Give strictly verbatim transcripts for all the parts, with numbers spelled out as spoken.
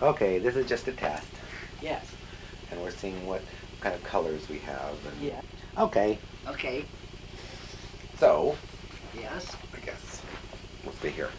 Okay, this is just a test. Yes. And we're seeing what kind of colors we have. And Yeah. Okay. Okay. So, Yes. I guess we'll stay here.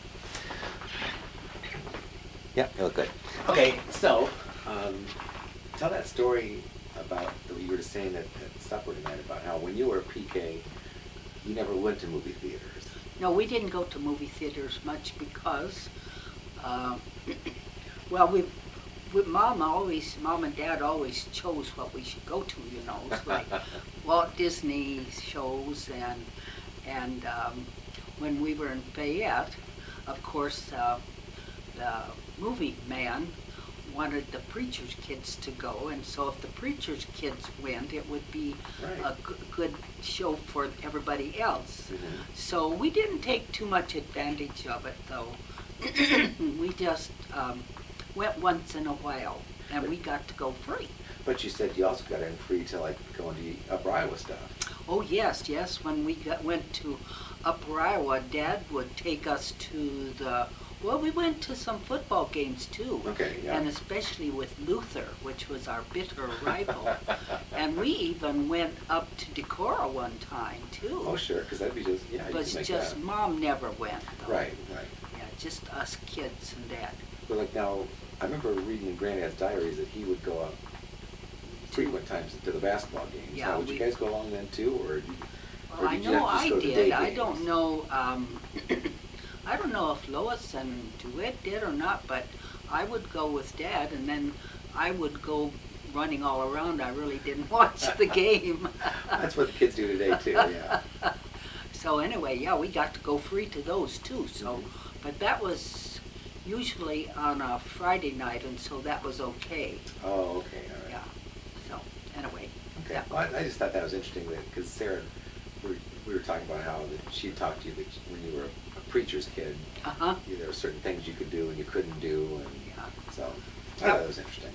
Yeah, you look good. Okay, so um, tell that story about you were just saying that at supper tonight about how when you were P K, you never went to movie theaters. No, we didn't go to movie theaters much because, uh, well, we, we, mom always, mom and dad always chose what we should go to. You know, it's like Walt Disney shows, and and um, when we were in Fayette, of course, uh, the movie man wanted the preacher's kids to go, and so if the preacher's kids went, it would be Right. a g- good show for everybody else. Mm-hmm. So we didn't take too much advantage of it, though. We just um, went once in a while, and But- we got to go free. But you said you also got in free to like go into Upper Iowa stuff. Oh yes, yes. When we got, went to Upper Iowa, Dad would take us to the. Well, we went to some football games too. Okay, yeah. And especially with Luther, which was our bitter rival. And we even went up to Decorah one time too. Oh sure, because that'd be just yeah. It You was could make just that. Mom never went though. Right, right. Yeah, just us kids and Dad. But like now, I remember reading in Granddad's diaries that he would go up frequent times to the basketball games. Yeah, now, would we- you guys go along then too, or? Did you, Well, or I did you know have to just I go to the did. day I games? don't know. Um, I don't know if Lois and DeWitt did or not, but I would go with Dad, and then I would go running all around. I really didn't watch the game. That's what the kids do today too. Yeah. So anyway, yeah, we got to go free to those too. So, Mhm. but that was usually on a Friday night, and so that was okay. Oh, okay, all right. Yeah. So anyway. Okay. Yeah. Well, I, I just thought that was interesting because Sarah, we were, we were talking about how that she talked to you that when you were a preacher's kid, Uh huh. you, there were certain things you could do and you couldn't do, and Yeah. so I Yep. thought that was interesting.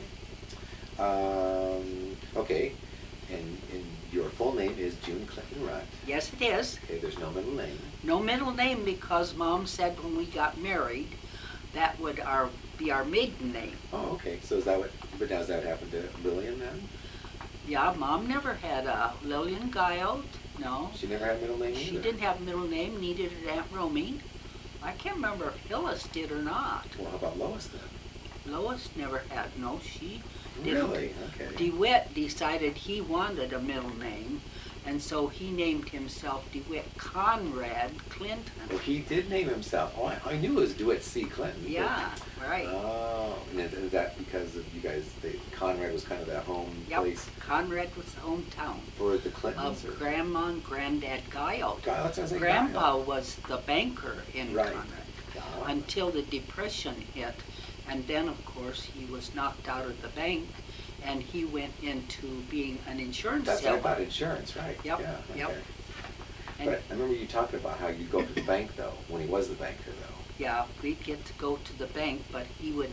Um, okay, and, and your full name is June Clinton Rutt. Yes, it is. Okay, there's no middle name. No middle name because Mom said when we got married, that would our be our maiden name. Oh, okay. So is that what? But now does that happen to Lillian then? Yeah, Mom never had a Lillian Guyote. No, She never had a middle name she either. didn't have a middle name. Neither did Aunt Romy. I can't remember if Phyllis did or not. Well, how about Lois then? Lois never had. No, she didn't. Really? Okay. DeWitt decided he wanted a middle name, and so he named himself DeWitt Conrad Clinton. Well, he did name himself. Oh, I, I knew it was DeWitt C. Clinton. but- Yeah, right. Oh, and is is that because of you guys? The Conrad was kind of that home Yep, place Conrad was the hometown for the Clintons. of or- Grandma and Granddad Guyote. Guy- that sounds like Grandpa Guy. was the banker in Right. Conrad Oh. until the Depression hit, and then of course he was knocked out of the bank, and he went into being an insurance That's right, salesman. about insurance, right? Yep, Yeah. yep. Okay. And But I remember you talking about how you go to the bank though when he was the banker though. yeah, we'd get to go to the bank, but he would,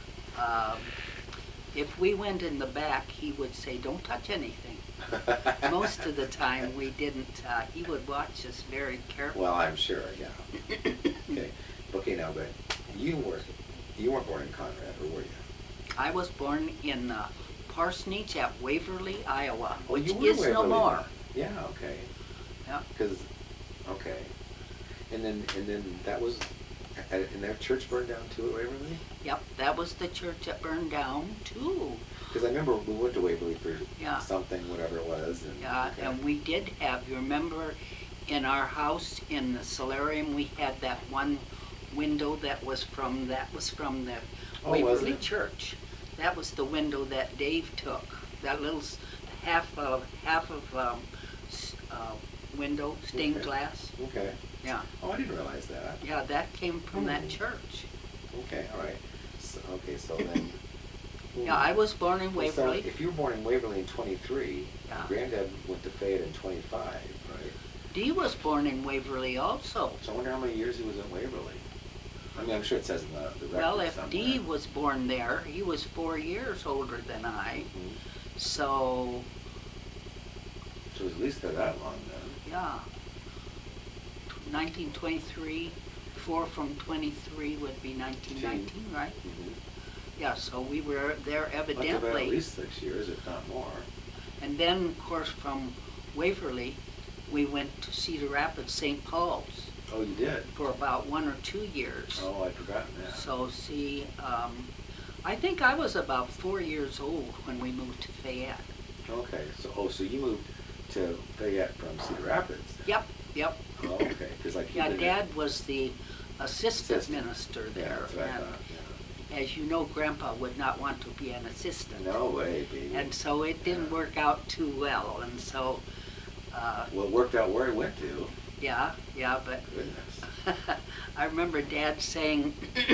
um, if we went in the back, he would say, "Don't touch anything." Most of the time we didn't. Uh, he would watch us very carefully. Well, I'm sure. Yeah. Okay. Okay. Now, but you were you weren't born in Conrad, or were you? I was born in uh, Parsonage at Waverly, Iowa, Oh, which you were is no Waverly more. then. Yeah. Okay. Yeah. Because, okay, and then and then that was, and and their church burned down too at Waverly. Yep, that was the church that burned down too. Because I remember we went to Waverly for Yeah. something, whatever it was. And, Yeah, okay. and we did have. You remember, in our house in the solarium, we had that one window that was from that was from the Oh, was Waverly it? Church. That was the window that Dave took. That little s- half of half of um, s- uh, window stained Okay. glass. Okay. Yeah, Oh, I didn't realize that. yeah, that came from that Hmm. church. Okay. All right. So, okay. So then. Yeah, I was born in Well, so Waverly. if you were born in Waverly in twenty-three, Yeah. Granddad went to Fayette in twenty-five, right? Dee was born in Waverly also. So I wonder how many years he was in Waverly. I mean, I'm sure it says in the, the record Well, if somewhere. Dee was born there, he was four years older than I. Mhm. So, So it was at least there that long then. yeah. nineteen twenty-three, four from twenty-three would be nineteen nineteen, right? Mhm. Yeah, so we were there Must have been evidently. at least six years, if not more. And then, of course, from Waverly, we went to Cedar Rapids, Saint Paul's Oh, you did? for about one or two years. Oh, I'd forgotten that. So, see, um, I think I was about four years old when we moved to Fayette. Okay, so, oh, so you moved to Fayette from Cedar Rapids? Yep, yep. Oh, okay, because like you Yeah, did Dad was the assistant Assistant. minister Yeah, there. that's what I and thought, as you know, Grandpa would not want to be an assistant. yeah. No way, baby. And so it didn't Yeah. work out too well. And so, uh, Well, it worked out where he went to. yeah, yeah, but Goodness. I remember Dad saying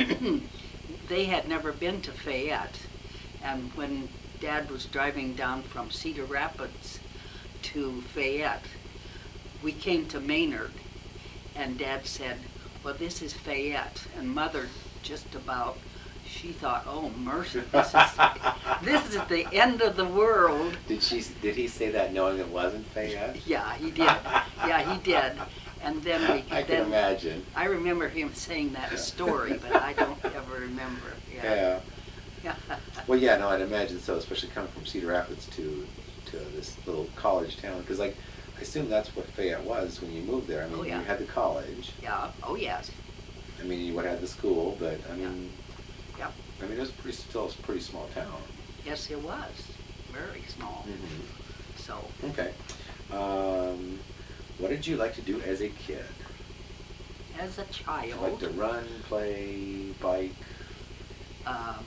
they had never been to Fayette. And when Dad was driving down from Cedar Rapids to Fayette, we came to Maynard, and Dad said, well, this is Fayette. And Mother just about, she thought, oh, mercy, this is, this is the end of the world. Did she? Did he say that knowing it wasn't Fayette? Yeah, he did. Yeah, he did. And then we I then, can imagine. I remember him saying that story, but I don't ever remember it. Yeah. Yeah. Well, yeah, no, I'd imagine so, especially coming from Cedar Rapids to to this little college town, because like I assume that's what Fayette was when you moved there. I mean, Oh, yeah. you had the college. Yeah. Oh, yes. I mean, you would have the school, but I mean, Yeah. I mean, it was pretty still a pretty small town. Yes, it was. Very small. Mm-hmm. So, Okay. Um, what did you like to do as a kid? as a Did child, you like to run, play, bike, um,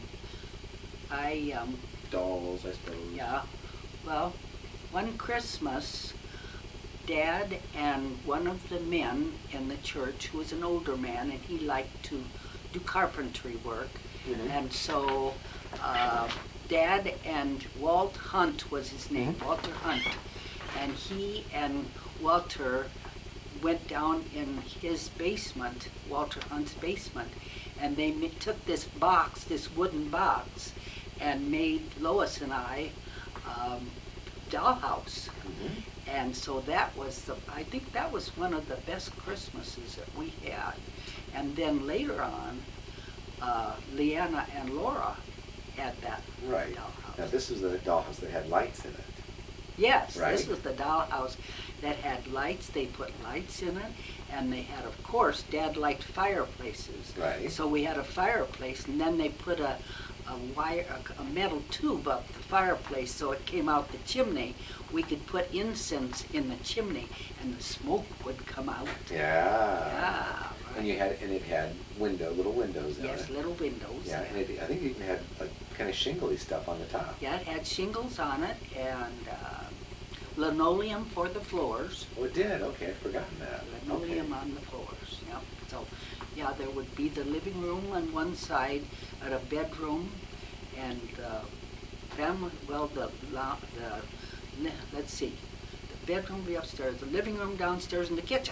I, um, dolls, I suppose? yeah, well, one Christmas, Dad and one of the men in the church, who was an older man, and he liked to do carpentry work, Mhm. and so uh, Dad and Walt Hunt was his name, Mhm. Walter Hunt, and he and Walter went down in his basement, Walter Hunt's basement, and they ma- took this box, this wooden box, and made Lois and I um, dollhouse. Mhm. And so that was the, I think that was one of the best Christmases that we had. And then later on, uh, Leanna and Laura had that Right. dollhouse. Now, this was the dollhouse that had lights in it. Yes, Right. this was the dollhouse that had lights. They put lights in it, and they had, of course, Dad liked fireplaces. Right. So we had a fireplace, and then they put a, a wire, a, a metal tube up the fireplace, so it came out the chimney. We could put incense in the chimney, and the smoke would come out. Yeah. Yeah. And you had, and it had window, little windows in Yes, it. little windows. Yeah, and it, I think it even had like kind of shingly stuff on the top. Yeah, it had shingles on it, and uh, linoleum for the floors. Oh, it did. Okay, I'd forgotten that. Linoleum Okay. on the floors, yep. So, yeah, there would be the living room on one side, and a bedroom, and uh, family, well, the, lo- the, le- let's see, the bedroom would be upstairs, the living room downstairs, and the kitchen.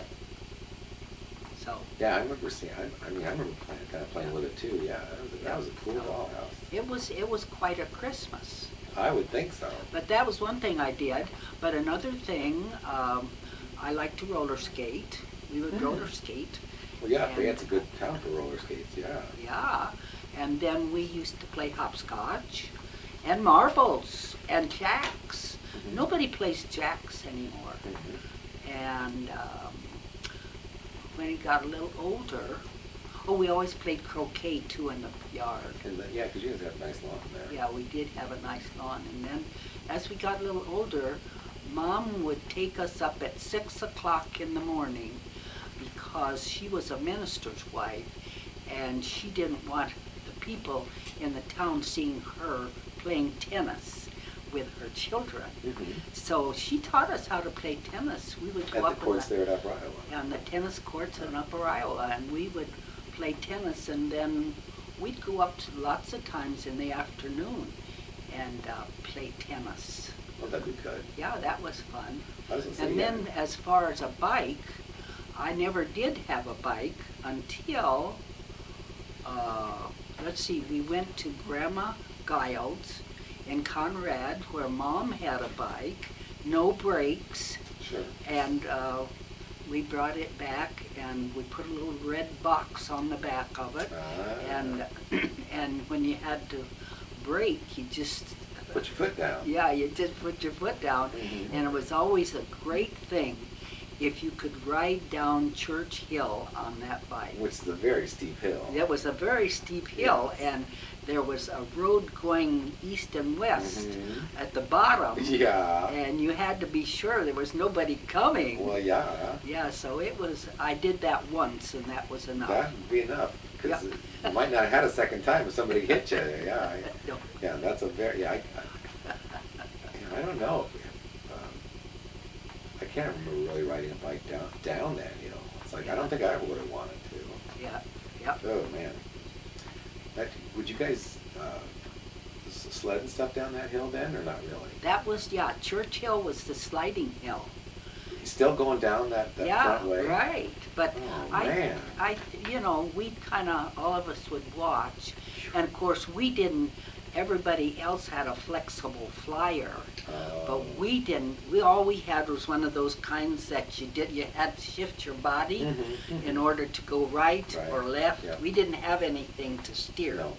So, Yeah, I remember seeing. I, I mean, I remember playing, kind of playing with it too. Yeah, that was a, that was a cool dollhouse. it was, it was quite a Christmas. I would think so. But that was one thing I did. But another thing, um, I like to roller skate. We would Mm. roller skate. Well, yeah, And- Fayette's a good town for roller skates. Yeah. Yeah, and then we used to play hopscotch and marbles and jacks. Mhm. Nobody plays jacks anymore. Mhm. And um, when he got a little older, oh, we always played croquet too in the yard. And the, yeah, because you guys have a nice lawn there. Yeah, we did have a nice lawn. And then as we got a little older, Mom would take us up at six o'clock in the morning because she was a minister's wife and she didn't want the people in the town seeing her playing tennis with her children. Mhm. So she taught us how to play tennis. We would go At the up courts in there at Upper Iowa. on the tennis courts in Upper Iowa, and we would play tennis, and then we'd go up to lots of times in the afternoon and uh, play tennis. Well, that'd be good. Yeah, that was fun. I was gonna say, And yeah. then as far as a bike, I never did have a bike until, uh, let's see, we went to Grandma Giles in Conrad where Mom had a bike, no brakes, Sure. and uh, we brought it back, and we put a little red box on the back of it, Ah. and and when you had to brake, you just Put your foot down. yeah, you just put your foot down, Mm-hmm. and it was always a great thing if you could ride down Church Hill on that bike. Which is a very steep hill. That was a very steep hill, Yes. and there was a road going east and west Mhm. at the bottom, Yeah. and you had to be sure there was nobody coming. Well, yeah. Yeah, so it was, I did that once, and that was enough. That would be enough. Because Yep. you might not have had a second time if somebody hit you. Yeah. I, No. yeah, that's a very, yeah, I, I, yeah, I don't know. Um, I can't remember really riding a bike down, down that hill. It's like, I don't think I ever would have wanted to. Yeah, yep. Oh, man. That, would you guys uh, s- sled and stuff down that hill then, or not really? That was, yeah, Church Hill was the sliding hill. Still going down that, that Yeah, front way? right. But Oh, I, man. I, you know, we kind of, all of us would watch, and of course we didn't. Everybody else had a flexible flyer, Oh. but we didn't. We all we had was one of those kinds that you did. You had to shift your body Mhm, mhm. in order to go right, Right, or left. yeah. We didn't have anything to steer. No.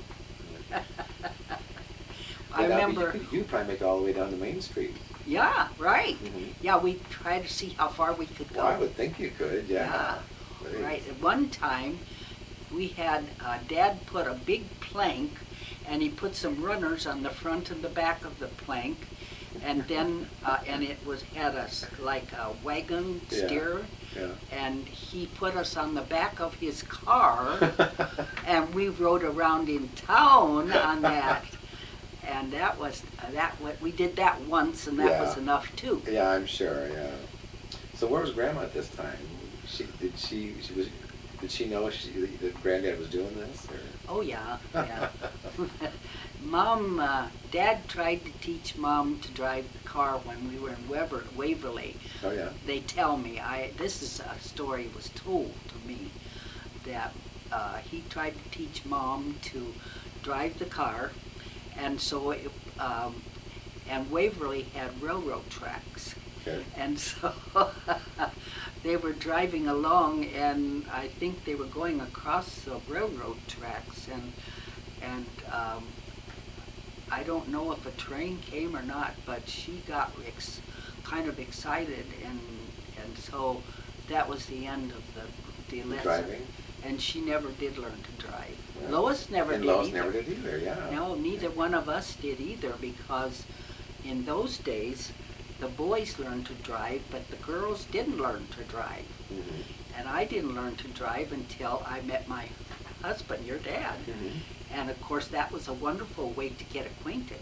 I But, uh, remember. You could, you could probably make it all the way down to Main Street. Yeah, right. Mhm. Yeah, we tried to see how far we could go. Well, I would think you could, yeah. But Right. At one time, we had, uh, Dad put a big plank, and he put some runners on the front and the back of the plank, and then, uh, and it was, had a, s- like a wagon Yeah. steer, Yeah. and he put us on the back of his car, and we rode around in town on that. And that was, uh, that, wa- we did that once, and that was Yeah. enough too. Yeah, I'm sure, yeah. So where was Grandma at this time? She, did she, she was, did she know she, that Granddad was doing this, or? Oh, yeah, yeah. Mom, uh, Dad tried to teach Mom to drive the car when we were in Weber, Waverly. Oh, yeah. They tell me, I, this is a story was told to me, that uh, he tried to teach Mom to drive the car, and so, it, um, and Waverly had railroad tracks. Okay. And so they were driving along, and I think they were going across the railroad tracks, and and um, I don't know if a train came or not, but she got ex kind of excited, and and so that was the end of the the lesson. Driving? And she never did learn to drive. Yeah. Lois never And did Lois either. never did either, yeah. No, neither one of us did either, because in those days, the boys learned to drive, but the girls didn't learn to drive. Mhm. And I didn't learn to drive until I met my husband, your dad. Mhm. And of course, that was a wonderful way to get acquainted.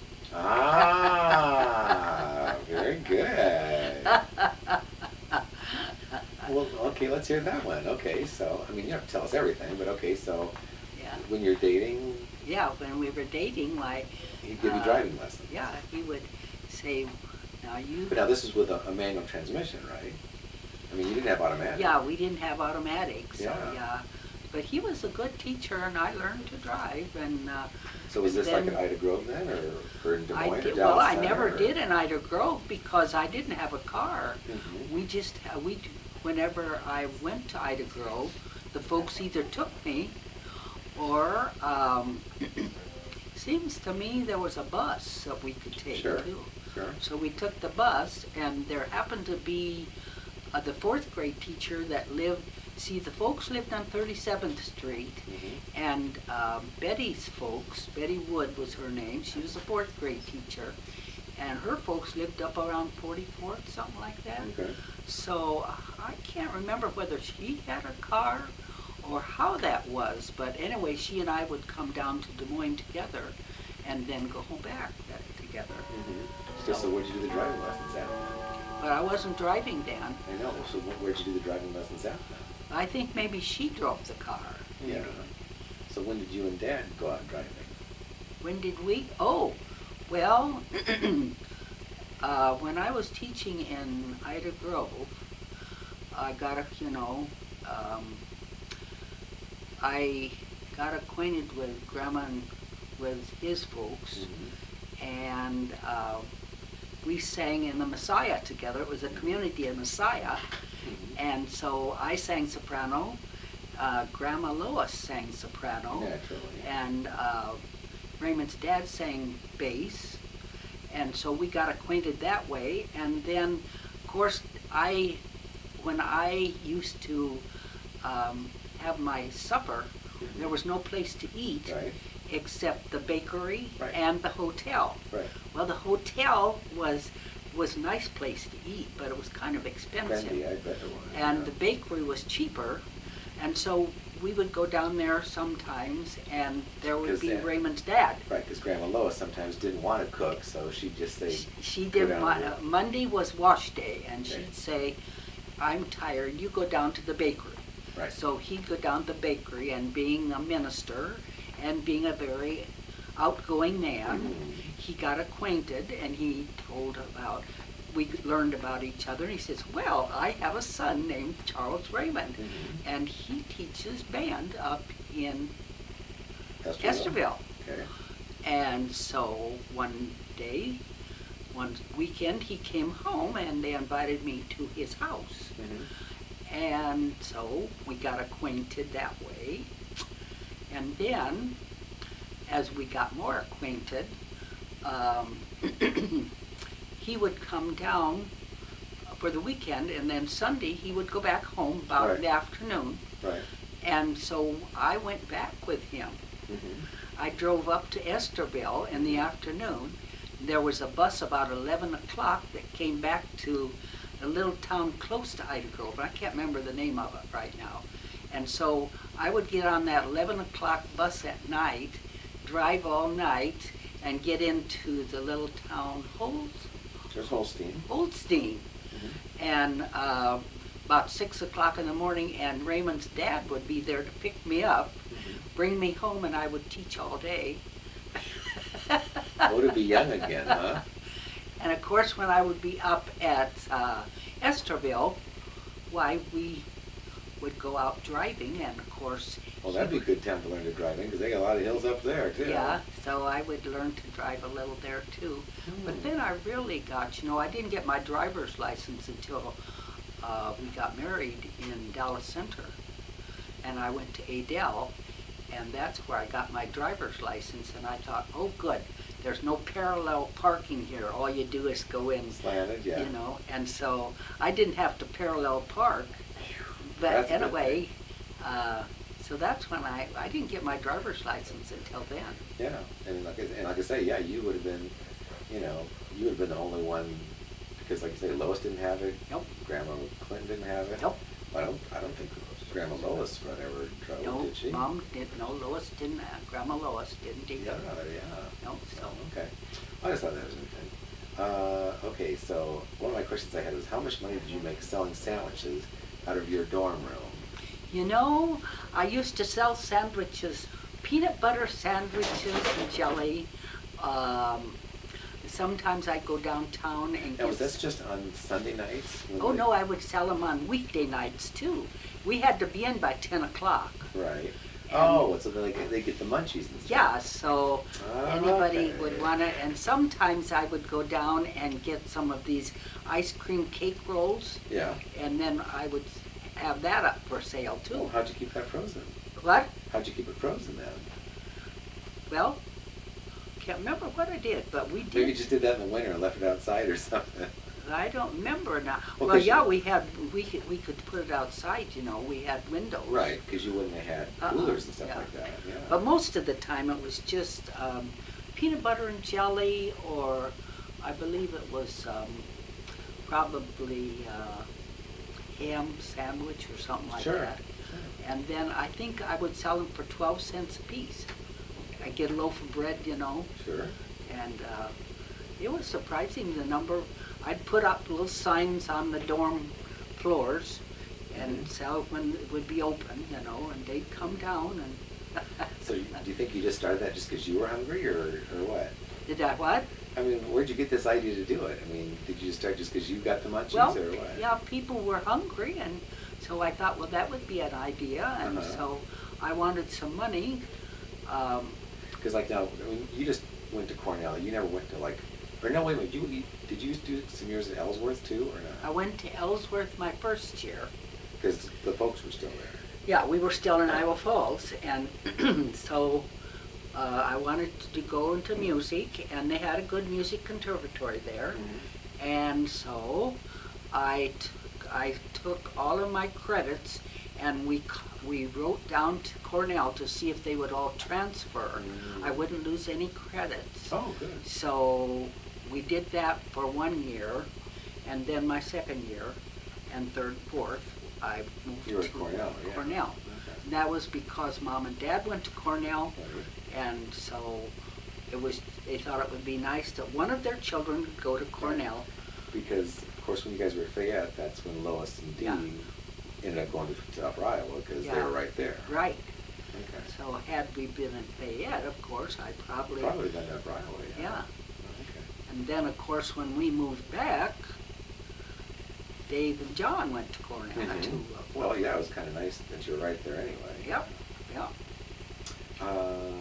Ah, very good. Well, okay, let's hear that one. Okay, so, I mean, you don't have to tell us everything, but okay, so Yeah, when you're dating, yeah. When we were dating, like, he'd give you Uh, driving lessons. yeah, he would say, "Now you." But now this is with a, a manual transmission, right? I mean, you didn't have automatic. Yeah, we didn't have automatics. So, Yeah. yeah. But he was a good teacher, and I learned to drive. And uh, So was and this like then at Ida Grove then, or, or in Des I Moines, did, or well, Dallas I Center, never or- did in Ida Grove because I didn't have a car. Mhm. We just ha- we whenever I went to Ida Grove, the folks either took me, or um, seems to me there was a bus that we could take Sure. too. Sure. So we took the bus, and there happened to be uh, the fourth grade teacher that lived. See, the folks lived on thirty-seventh Street, Mhm. and um, Betty's folks, Betty Wood was her name, she was a fourth grade teacher, and her folks lived up around forty-fourth, something like that. Okay. So uh, I can't remember whether she had a car or how that was, but anyway, she and I would come down to Des Moines together and then go home back that, together. Mhm. So, so where'd you do the driving lessons at? But I wasn't driving then. I know. So wh- where'd you do the driving lessons at then? I think maybe she drove the car. Yeah. So when did you and Dad go out driving? When did we? Oh, well, uh, when I was teaching in Ida Grove, I got a, you know, um, I got acquainted with Grandma and with his folks, Mhm. and uh, we sang in the Messiah together. It was a community in Messiah, Mhm. And so I sang soprano, uh, Grandma Lois sang soprano, Naturally. and uh, Raymond's dad sang bass, and so we got acquainted that way. And then, of course, I, when I used to um, have my supper, Mhm. there was no place to eat Right. except the bakery Right. and the hotel. Right. Well, the hotel was was a nice place to eat, but it was kind of expensive. Bendy, I bet it was. And yeah. the bakery was cheaper, and so we would go down there sometimes, and there would 'Cause be that- Raymond's dad. Right, because Grandma Lois sometimes didn't want to cook, so she'd just say, She- She go did, down Mo- to uh, Monday was wash day, and Okay. she'd say, I'm tired, you go down to the bakery. Right. So he'd go down to the bakery, and being a minister, and being a very outgoing man, Mhm. he got acquainted, and he told about, we learned about each other, and he says, well, I have a son named Charles Raymond, Mhm. and he teaches band up in Esterville. Esterville. Okay. And so one day, one weekend, he came home and they invited me to his house. Mhm. And so we got acquainted that way. And then, as we got more acquainted, um, he would come down for the weekend, and then Sunday he would go back home about Right. the afternoon. Right. And so I went back with him. Mhm. I drove up to Esterville in the afternoon. There was a bus about eleven o'clock that came back to a little town close to Ida Grove, but I can't remember the name of it right now. And so I would get on that eleven o'clock bus at night, drive all night, and get into the little town Holz, There's Holstein. Holstein. Mhm. And uh, about six o'clock in the morning, and Raymond's dad would be there to pick me up, Mhm. bring me home, and I would teach all day. Oh, to be young again, huh? And of course, when I would be up at uh, Esterville, why, we would go out driving, and of course, Well, that'd be a good time to learn to drive in, because they got a lot of hills up there, too. yeah, so I would learn to drive a little there too. But Hmm. then I really got, you know, I didn't get my driver's license until uh, we got married in Dallas Center. And I went to Adele, and that's where I got my driver's license, and I thought, oh good, there's no parallel parking here, all you do is go in, Slanted, yeah. you know, and so I didn't have to parallel park. But That's a good anyway, uh, so that's when I, I didn't get my driver's license until then. Yeah, and like, I, and like I say, yeah, you would have been, you know, you would have been the only one, because like you say, Lois didn't have it. Nope. Grandma Clinton didn't have it. Nope. I don't, I don't think Grandma Lois got ever drove, No, did she? Mom did, no, Lois didn't, uh, Grandma Lois didn't Yeah, either. yeah. No, so, Oh, okay. I just thought that was interesting. Uh, okay, so one of my questions I had was, how much money did you make selling sandwiches out of your dorm room? you know, I used to sell sandwiches, peanut butter sandwiches and jelly. Um, sometimes I'd go downtown and Now, was get. this just on Sunday nights? when Oh they- no, I would sell them on weekday nights too. We had to be in by ten o'clock. Right. Oh, so they, they get the munchies and stuff. Yeah, so Ah, anybody okay. would want to, and sometimes I would go down and get some of these ice cream cake rolls, Yeah. and then I would have that up for sale Oh, too. how'd you keep that frozen? What? How'd you keep it frozen then? Well, can't remember what I did, but we Maybe you did. just did that in the winter and left it outside or something. I don't remember now. Well, Well, 'cause yeah, you- we had, we could, we could put it outside, you know, we had windows. Right, because you wouldn't have had Uh-uh, coolers and stuff yeah. like that. Yeah. But most of the time it was just um, peanut butter and jelly, or I believe it was um, probably uh, ham sandwich or something like Sure. that. And then I think I would sell them for twelve cents a piece. I'd get a loaf of bread, you know, Sure. and uh, it was surprising the number. I'd put up little signs on the dorm floors and Mhm. sell when it would be open, you know, and they'd come down and. So you- do you think you just started that just because you were hungry, or, or what? Did I what? I mean, where'd you get this idea to do it? I mean, did you start just because you got the munchies, Well, or what? yeah, people were hungry, and so I thought, well, that would be an idea, and Uh-huh. so I wanted some money. Um, Because like now, I mean, you just went to Cornell. You never went to like Or no, wait a minute, you, you, did you do some years at Ellsworth too, or I not? went to Ellsworth my first year. Because the folks were still there. Yeah, we were still in Iowa Falls, and so uh, I wanted to go into music, and they had a good music conservatory there. Mm-hmm. And so I took, I took all of my credits, and we c- we wrote down to Cornell to see if they would all transfer. Mm. I wouldn't lose any credits. Oh, good. So we did that for one year, and then my second year, and third, fourth, I moved You were to at Cornell, yeah. Cornell. Okay. And that was because Mom and Dad went to Cornell, Right. and so it was. They thought it would be nice that one of their children would go to Cornell. Because, of course, when you guys were at Fayette, that's when Lois and Dee Yeah. ended up going to, to Upper Iowa, because they Yeah. were right there. Right. Okay. So had we been in Fayette, of course, I probably. Probably been Upper Iowa, yeah. Yeah. Oh, okay. And then, of course, when we moved back, Dave and John went to Cornell Mhm. too. Well, yeah, it was kind of nice that you were right there anyway. Yep. Yep. Um,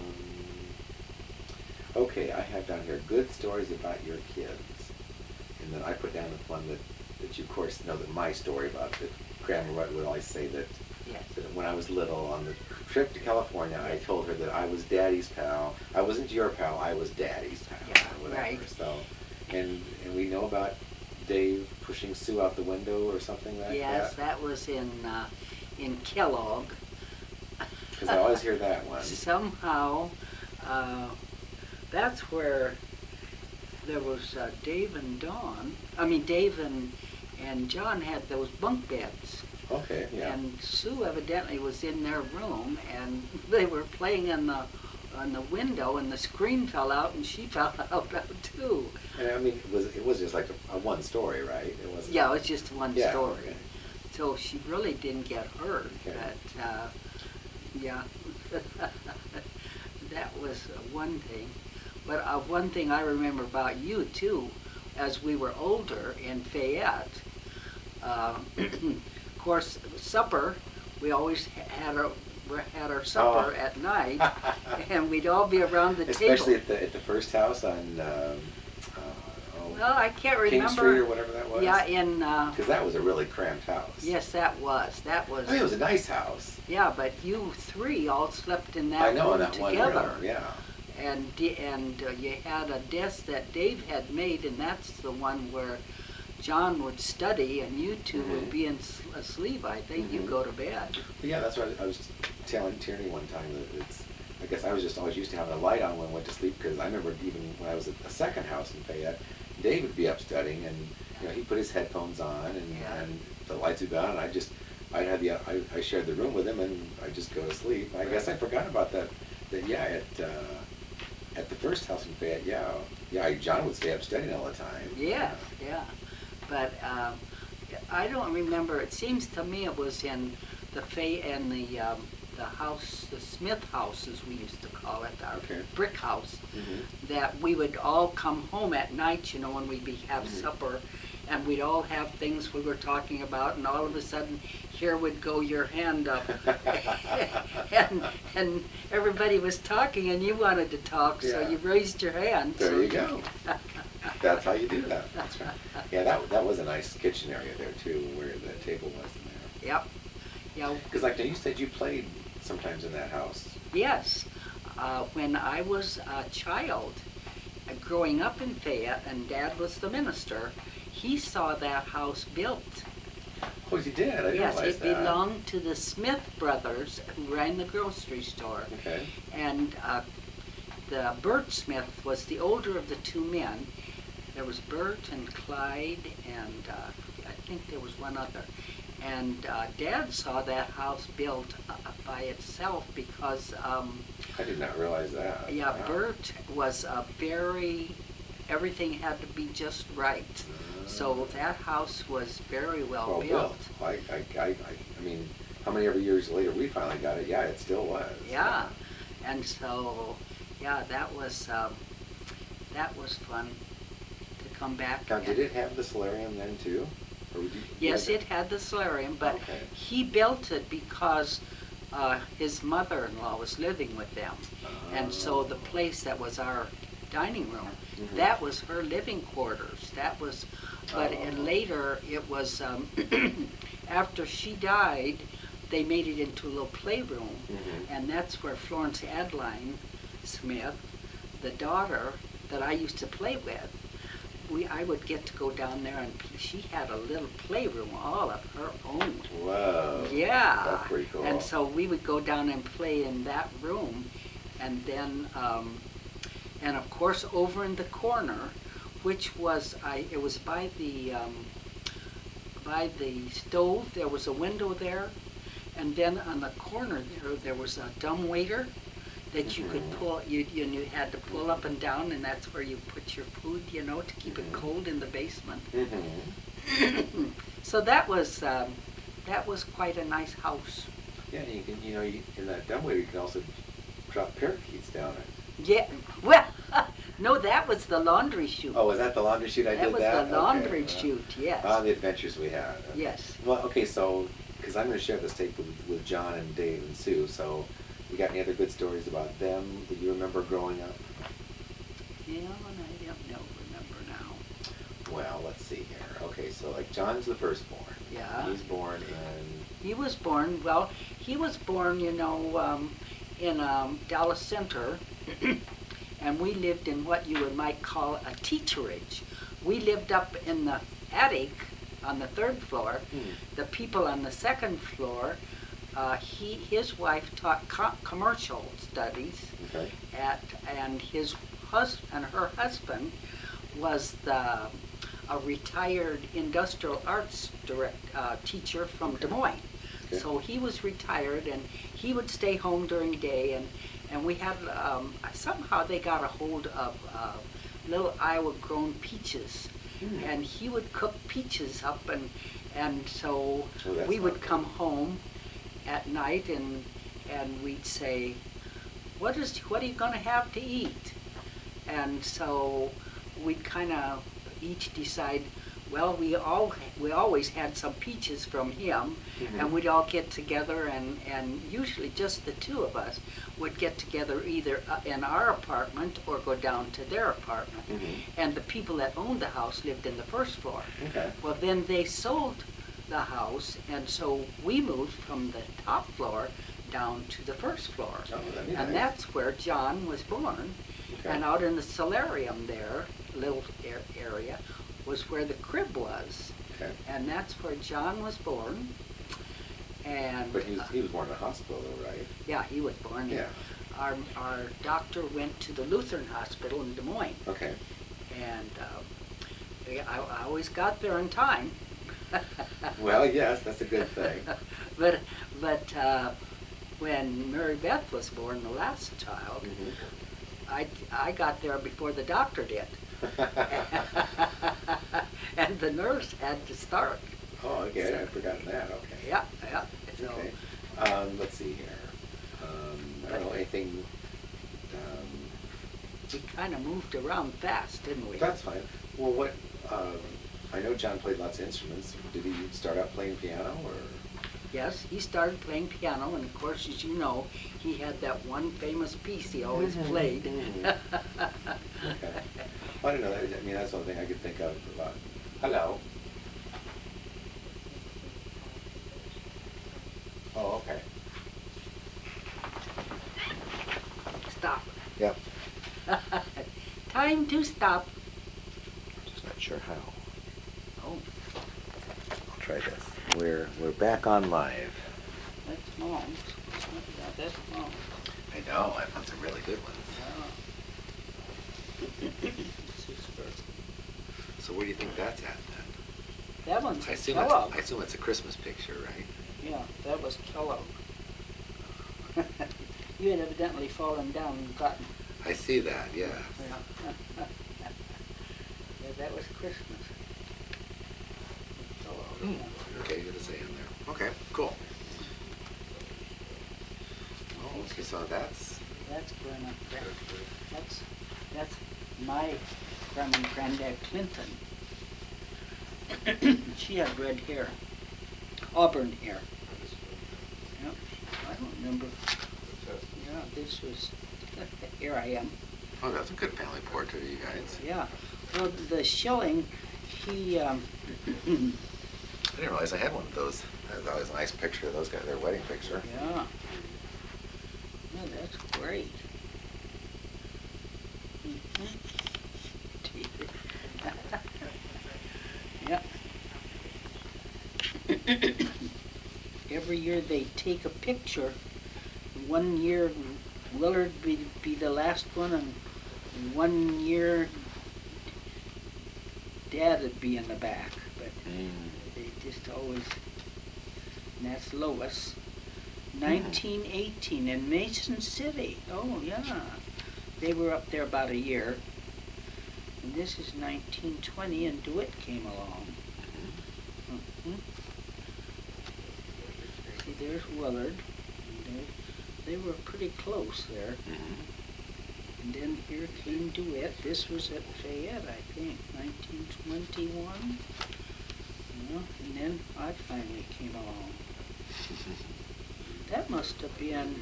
okay, I have down here good stories about your kids. And then I put down the one that, that you, of course, know that my story about that Grandma Rudd would always say that, Yes. that when I was little on the trip to California, I told her that I was Daddy's pal. I wasn't your pal, I was Daddy's pal. Yeah, or whatever. right. So, and, and we know about Dave pushing Sue out the window or something like Yes, that. that was in uh, in Kellogg. Because I always hear that one. Somehow, uh, that's where there was uh, Dave and Dawn. I mean, Dave and, and John had those bunk beds. Okay, yeah. And Sue evidently was in their room, and they were playing in the on the window, and the screen fell out, and she fell out, out too. And I mean, it was it was just like a, a one story, right? It wasn't. Yeah, it was just one Yeah, story. okay. So she really didn't get hurt, Okay. but uh, yeah, that was uh, one thing. But uh, one thing I remember about you too, as we were older in Fayette, uh, of course, supper, we always had our, had our supper Oh. at night, and we'd all be around the Especially table. at the at the first house on um, uh, oh, Well, I can't King remember. Street or whatever that was. Yeah, in, uh, Because that was a really cramped house. yes, that was, that was. I mean, it was a nice house. Yeah, but you three all slept in that I know, room in that together. one room, yeah. And di- and uh, you had a desk that Dave had made, and that's the one where John would study, and you two Mhm. would be in s- asleep. I think you Mhm. go to bed. But yeah, that's what I, I was telling Tierney one time that it's. I guess I was just always used to having a light on when I went to sleep, because I remember even when I was at a second house in Fayette, Dave would be up studying, and you know he put his headphones on, and, Yeah. and the lights would be on, and I just I had the I, I shared the room with him, and I just go to sleep. I guess I forgot about that. That yeah, at uh, at the first house in Fayette, yeah, yeah, John would stay up studying all the time. Yeah, yeah. But um, I don't remember. It seems to me it was in the Fay and the um, the house, the Smith house, as we used to call it, our Okay. brick house, Mhm. that we would all come home at night, you know, when we'd be, have Mhm. supper, and we'd all have things we were talking about, and all of a sudden, here would go your hand up. and, and everybody was talking, and you wanted to talk, so Yeah. you raised your hand. There so you go. That's how you do that. That's right. Yeah, that that was a nice kitchen area there too, where the table was in there. Yep. Yeah. Because like you said, you played sometimes in that house. Yes. Uh, when I was a child, uh, growing up in Fayette, and Dad was the minister, he saw that house built. Oh, you did? I didn't Yes, realize it that. belonged to the Smith brothers who ran the grocery store. Okay. And uh, the Bert Smith was the older of the two men. There was Bert and Clyde, and uh, I think there was one other. And uh, Dad saw that house built uh, by itself because, um, I did not realize that. yeah, Wow. Bert was a very, everything had to be just right. So that house was very well, Well built. built. I, I, I, I I mean, how many ever years later we finally got it? Yeah, it still was. Yeah, and so, yeah, that was, um, that was fun to come back. Now, and- did it have the solarium then too? Or would you, Yes, yeah, it had the solarium, but Okay. he built it because uh, his mother-in-law was living with them. And so the place that was our dining room. Mhm. That was her living quarters. That was, but Oh. and later it was, um, after she died, they made it into a little playroom. Mhm. And that's where Florence Adeline Smith, the daughter that I used to play with, we I would get to go down there, and p- she had a little playroom all of her own. Whoa. Yeah. That's pretty cool. And so we would go down and play in that room, and then, um, and of course, over in the corner, which was I, it was by the um, by the stove. There was a window there, and then on the corner there there was a dumbwaiter that you could Mhm. pull. You you, you had to pull up and down, and that's where you put your food, you know, to keep it Mhm. cold in the basement. Mhm. So that was um, that was quite a nice house. Yeah, and you can, you know, you, in that dumbwaiter you can also drop parakeets down it. Yeah, well, no, that was the laundry chute. Oh, was that the laundry chute? I That did was that. the laundry Okay. chute, yes. Ah, the adventures we had. Yes. Well, okay, so because I'm going to share this tape with, with John and Dave and Sue, so you got any other good stories about them that you remember growing up? Yeah, and I don't know, remember now. Well, let's see here. Okay, so like John's the firstborn. Yeah. He's born in. He was born, well, he was born, you know, um, in um, Dallas Center, and we lived in what you would might call a teacherage. We lived up in the attic on the third floor. Hmm. The people on the second floor, uh, he his wife taught co- commercial studies, Okay. at and his hus and her husband was the a retired industrial arts direct uh, teacher from Des Moines. Okay. So he was retired, and he would stay home during the day, and and we had um, somehow they got a hold of uh, little Iowa grown peaches. Hmm. And he would cook peaches up, and and so Oh, that's we would not come home at night, and and we'd say, what is what are you going to have to eat? And so we'd kind of each decide, well, we all we always had some peaches from him, Mhm. and we'd all get together, and and usually just the two of us would get together either uh, in our apartment or go down to their apartment. Mhm. And the people that owned the house lived in the first floor. Okay. Well, then they sold the house, and so we moved from the top floor down to the first floor. Oh, that'd be And nice. that's where John was born. Okay. And out in the solarium there, little ar- area, was where the crib was. Okay. And that's where John was born. And But he was uh, he was born in a hospital, though, right? yeah, he was born. Yeah. Our our doctor went to the Lutheran Hospital in Des Moines, Okay. and um, yeah, I, I always got there in time. Well, yes, that's a good thing. but but uh, when Mary Beth was born, the last child, Mhm. I I got there before the doctor did, and the nurse had to start. Oh, okay. So- I'd forgotten that. Okay. Yeah, yeah. So, Okay. Um, let's see here. Um, I don't know anything. Um, we kind of moved around fast, didn't we? that's fine. Well, what? Um, I know John played lots of instruments. Did he start out playing piano, or? Yes, he started playing piano, and of course, as you know, he had that one famous piece he always Mhm, played. mhm. Okay. I don't know. That, I mean, that's the only thing I could think of about. Hello. Oh, okay. Stop. Yep. Time to stop. Just not sure how. Oh, I'll try this. We're we're back on live. that's long. Yeah, that's long. I know. I found some really good ones. Yeah. This is for- So where do you think that's at then? That one's I a assume it's, Kellogg. I assume it's a Christmas picture, right? Yeah, that was Kellogg. You had evidently fallen down and gotten. I see that. Yeah. Yeah. Yeah, that was Christmas. Kellogg. Mm. Okay, good to say in there. Okay, cool. Oh, okay, so that's. That's Grandma. That's that's my grandma and granddad Clinton. She had red hair, auburn hair. Yep. I don't remember. Yeah, this was. Here I am. Oh, that's a good family portrait of you guys. Yeah. Well, the Schilling, he, um, I didn't realize I had one of those. That was always a nice picture of those guys, their wedding picture. yeah. Yeah, that's great. Yeah. Every year they take a picture. One year Willard be be the last one, and one year Dad would be in the back. But Mm. they just always. And that's Lois. nineteen eighteen in Mason City. Oh yeah, they were up there about a year. And this is nineteen twenty, and DeWitt came along. Mm-hmm. See, there's Willard. They, they were pretty close there. Mm-hmm. And then here came DeWitt. This was at Fayette, I think, nineteen twenty-one. Yeah, and then I finally came along. That must have been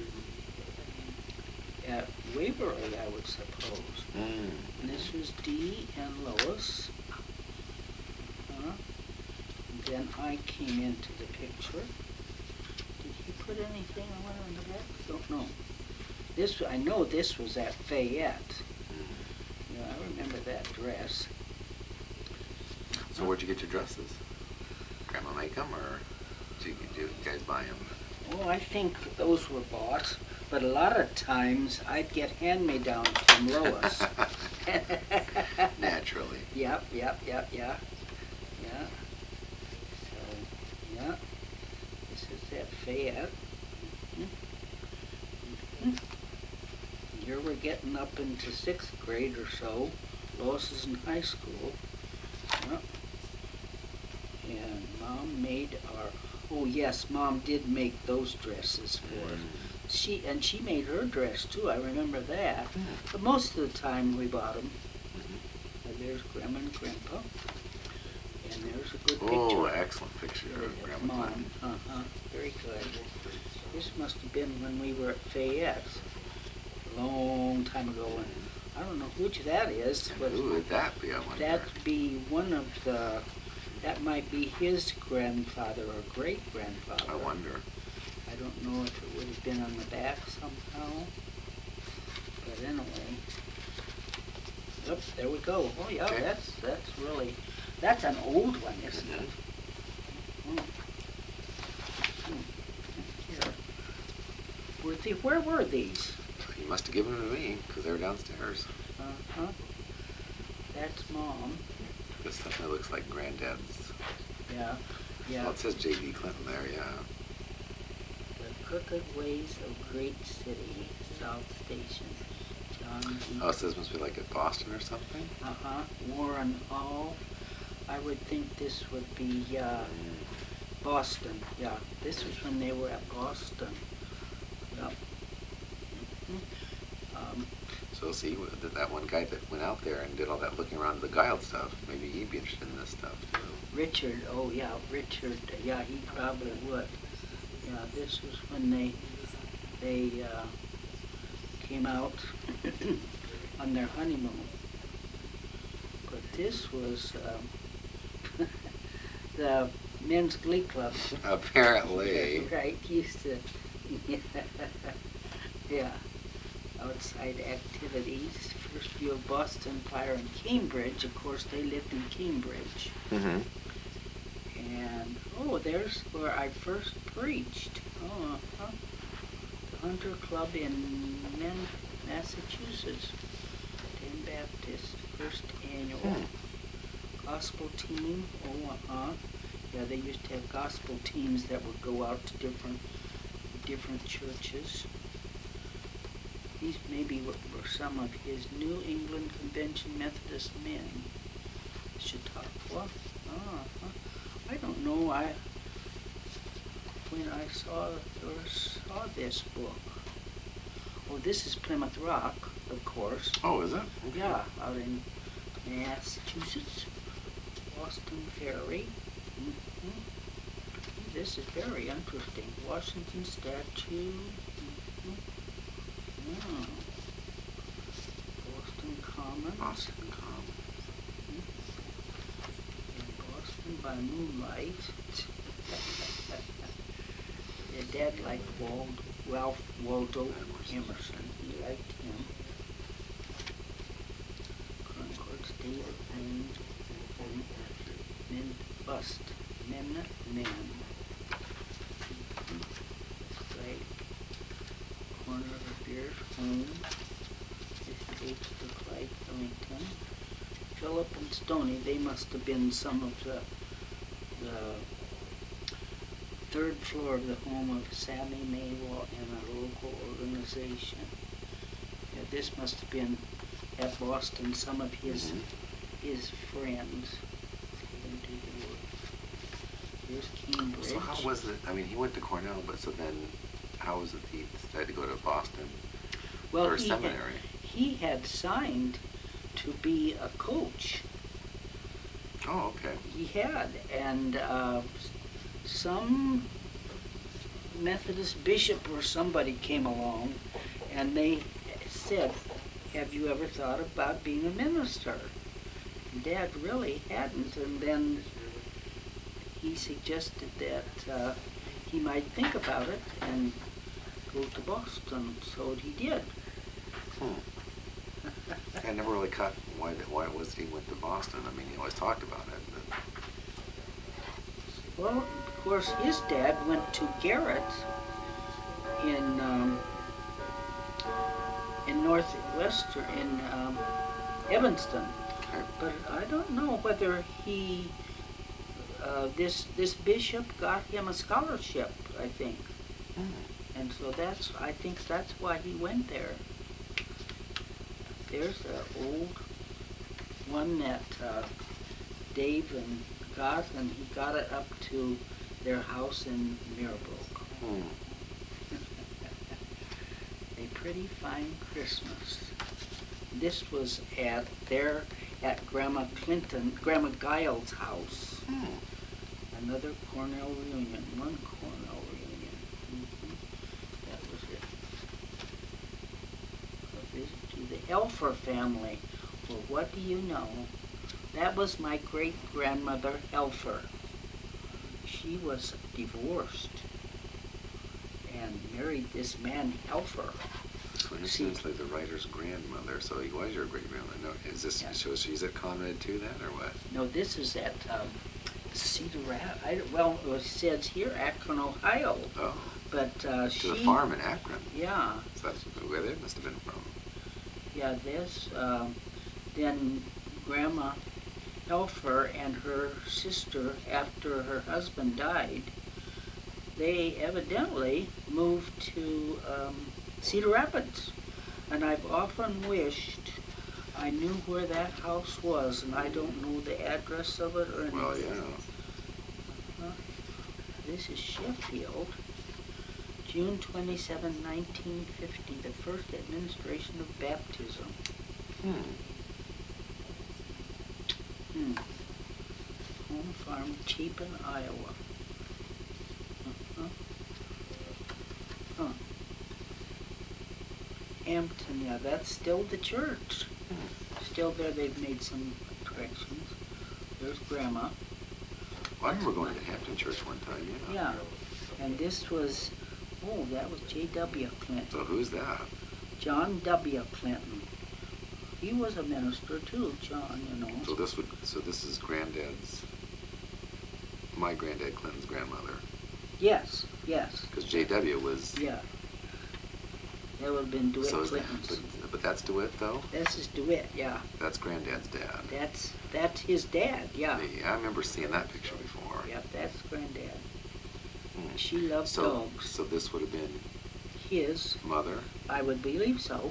at Waverly, I would suppose. Mm. And this was Dee and Lois. Uh, and then I came into the picture. Did he put anything on on the back? Don't know. This, I know this was at Fayette. Yeah, I remember that dress. So where'd you get your dresses? Grandma make them, or did you, did you guys buy them? Oh, I think those were bought, but a lot of times I'd get hand-me-downs from Lois. Naturally. Yep, yep, yep, yeah, yeah. So, yeah, this is at Fayette. Mm-hmm. Here we're getting up into sixth grade or so. Lois is in high school. Yep. And Mom made our, oh yes, Mom did make those dresses for us. She, and she made her dress too, I remember that. Mm. But most of the time we bought them. Mm-hmm. And there's Grandma and Grandpa. And there's a good Oh, picture. excellent picture of Grandma Mom. Clinton. Uh-huh, very good. This must have been when we were at Fayette, a long time ago. And I don't know which that is. And But who would that be, I wonder? that'd be one of the, that might be his grandfather or great-grandfather. I wonder. I don't know if it would have been on the back somehow. But anyway. Yep, there we go. Oh yeah, Okay. that's that's really, that's an old one, isn't it? Mhm. Mm. Mm. Here. Were the, where were these? You must have given them to me, because they were downstairs. Uh-huh. That's Mom. This definitely looks like Granddad's. Yeah, yeah. Well, it says J D Clinton there, yeah. The Crooked Ways of Great City, South Station. John E. Oh, it says must be like at Boston or something? Uh-huh. Warren Hall. I would think this would be uh, Boston. Yeah, this was when they were at Boston. Yep. Mhm. Um, So see, w- that that one guy that went out there and did all that looking around the guile stuff, maybe he'd be interested in this stuff too. Richard, oh yeah, Richard, yeah, he probably would. Yeah, this was when they, they uh, came out on their honeymoon. But this was um, the men's glee club. Apparently. Right, used to, yeah, outside activities. First view of Boston Fire in Cambridge. Of course, they lived in Cambridge. Mm-hmm. And, oh, there's where I first preached. Oh, uh-huh. The Hunter Club in Men, Massachusetts. Dan Baptist, first annual. Hmm. Gospel team, oh, uh-huh. Yeah, they used to have gospel teams that would go out to different, different churches. These maybe were, were some of his New England Convention Methodist men. Chautauqua. Uh-huh. I don't know. I when I saw or saw this book. Oh, this is Plymouth Rock, of course. Oh, is it? Okay. Yeah, out in Massachusetts, Boston Ferry. Mm-hmm. This is very interesting. Washington statue. Mm-hmm. Oh. Commons. Boston Commons. In Boston by Moonlight. Your dad liked Wald, Ralph Waldo Emerson. He liked him. Concord's David and Men Bust. Men Men. Right. Corner of Beer's home. Escapes to Clyde Ellington. Philip and Stoney, they must have been some of the the third floor of the home of Sammy Maywell and a local organization. Yeah, this must have been at Boston, some of his Mm-hmm. his friends. Here's Cambridge. So how was it, I mean, he went to Cornell, but so then how was it he decided to go to Boston well, for he seminary? Had, he had signed to be a coach. Oh, okay. He had, and uh, some Methodist bishop or somebody came along, and they said, "Have you ever thought about being a minister?" And Dad really hadn't, and then he suggested that uh, he might think about it and go to Boston, so he did. Hmm. I never really caught why that, why it was that he went to Boston. I mean, he always talked about it. But... Well, of course, his dad went to Garrett in um, in Northwestern, in um, Evanston. Okay. But I don't know whether he, uh, this this bishop got him a scholarship, I think. Hmm. And so that's, I think that's why he went there. There's an old one that uh, Dave and got, and he got it up to their house in Mirabrook. Hmm. A pretty fine Christmas. This was at their, at Grandma Clinton, Grandma Giles' house. Hmm. Another Cornell reunion, one Cornell reunion. Mm-hmm. That was it. A visit to the Helfer family. Well, what do you know? That was my great-grandmother Helfer. She was divorced and married this man Helfer. So this seems like the writer's grandmother, so he was your great-grandmother. No, is this, Yeah. so she's at Conrad too then, or what? No, this is at um, Cedar Rapids. Well, it says here Akron, Ohio, Oh, but uh, to she. the farm in Akron. Yeah, So that's where they must have been from. yeah. This um, then Grandma Helfer and her sister, after her husband died, they evidently moved to um, Cedar Rapids, and I've often wished I knew where that house was, and I don't know the address of it or anything. Well, yeah. Uh, this is Sheffield, June twenty-seventh, nineteen fifty, the first administration of baptism. Hmm. Hmm. Home farm, Chapin, Iowa. Uh-huh. Huh. Hampton, yeah, that's still the church. Hmm. Still there, they've made some corrections. There's Grandma. Well, I remember going to Hampton Church one time, yeah. Yeah, and this was, oh, that was J W Clinton. So who's that? John W. Clinton. He was a minister too, John, you know. So this would, so this is granddad's, my granddad Clinton's grandmother. Yes, yes, Because J W was. yeah. That would have been DeWitt So is that, Clinton's. but, but that's DeWitt though? This is DeWitt, yeah. That's granddad's dad. That's, that's his dad, yeah. Yeah, I remember seeing that picture before. Yep, that's granddad. Hmm. She loved So, dogs. so this would have been His, mother? I would believe so.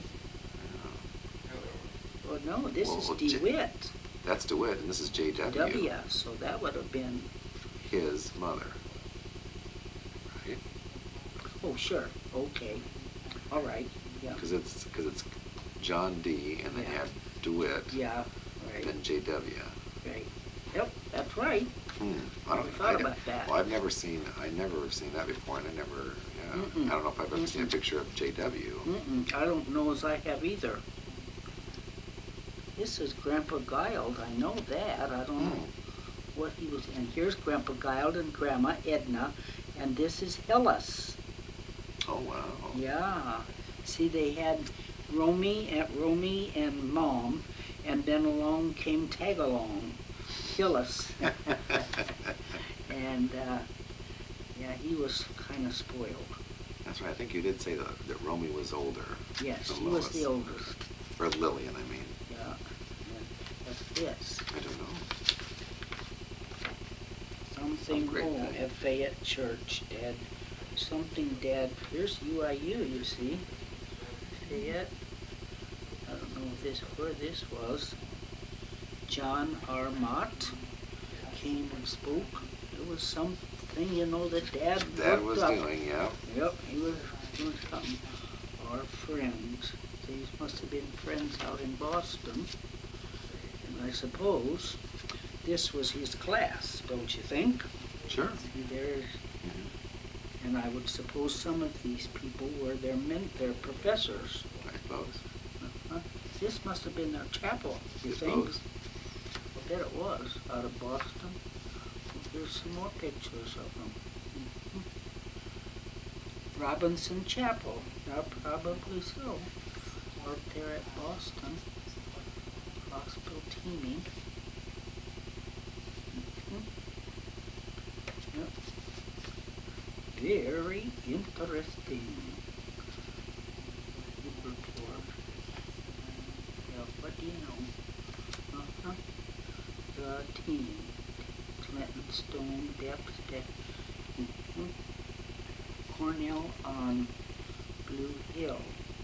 Oh, no, this Well, is well, J- DeWitt. That's DeWitt, and this is J W. W, so that would have been, His mother. Right? oh, sure, okay. All right, yeah, Because it's, because it's John D, and then you Yeah. have DeWitt, yeah, right, then J W. right. Yep, that's right. Hmm. I don't Never thought I don't- about that. Well, I've never seen, I never have seen that before, and I never, yeah, Mm-mm. I don't know if I've ever seen a Mm-mm. picture of J W. Mm-mm, I don't know as I have either. This is Grandpa Guild, I know that, I don't know Hmm. what he was, and here's Grandpa Guild and Grandma Edna, and this is Hillis. Oh, wow. Yeah, see, they had Romy and Romy and Mom, and then along came Tagalong, Hillis. And, uh, yeah, he was kind of spoiled. That's right. I think you did say that, that Romy was older. Yes, than he was the Lois. oldest. Or Lillian, I mean. Yeah. What's this? I don't know. Something great oh, thing. at Fayette Church, Dad. Something, Dad. Here's U I U, you see. Fayette. I don't know this where this was. John R. Mott came and spoke. It was something, you know, that Dad Dad looked was up. doing, yeah. Yep, he was doing something. Our friends. These must have been friends out in Boston. And I suppose this was his class, don't you think? Sure. See, there's, Mhm. and I would suppose some of these people were their men, their professors. I suppose. Uh-huh. This must have been their chapel, you I think? suppose. I bet it was, out of Boston. Here's some more pictures of them. Mhm. Robinson Chapel, now probably so. Out there at Boston. Hospital teaming. Mhm. Yep. Very interesting. Report. Yeah, what do you know? Uh-huh. The team. Clinton Stone, Baptist, mm-hmm. Cornell on Blue Hill.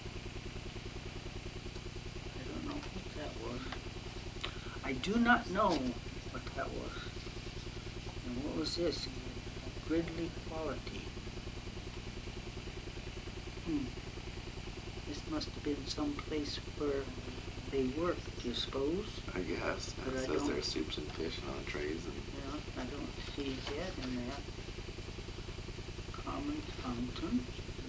I don't know what that was. I do not know what that was. And what was this? Gridley Quality. Hmm. This must have been some place where they worked, you suppose? I guess. But It I says don't- there's soups and fish on trays and Yeah, I don't see that in that. Common Fountain.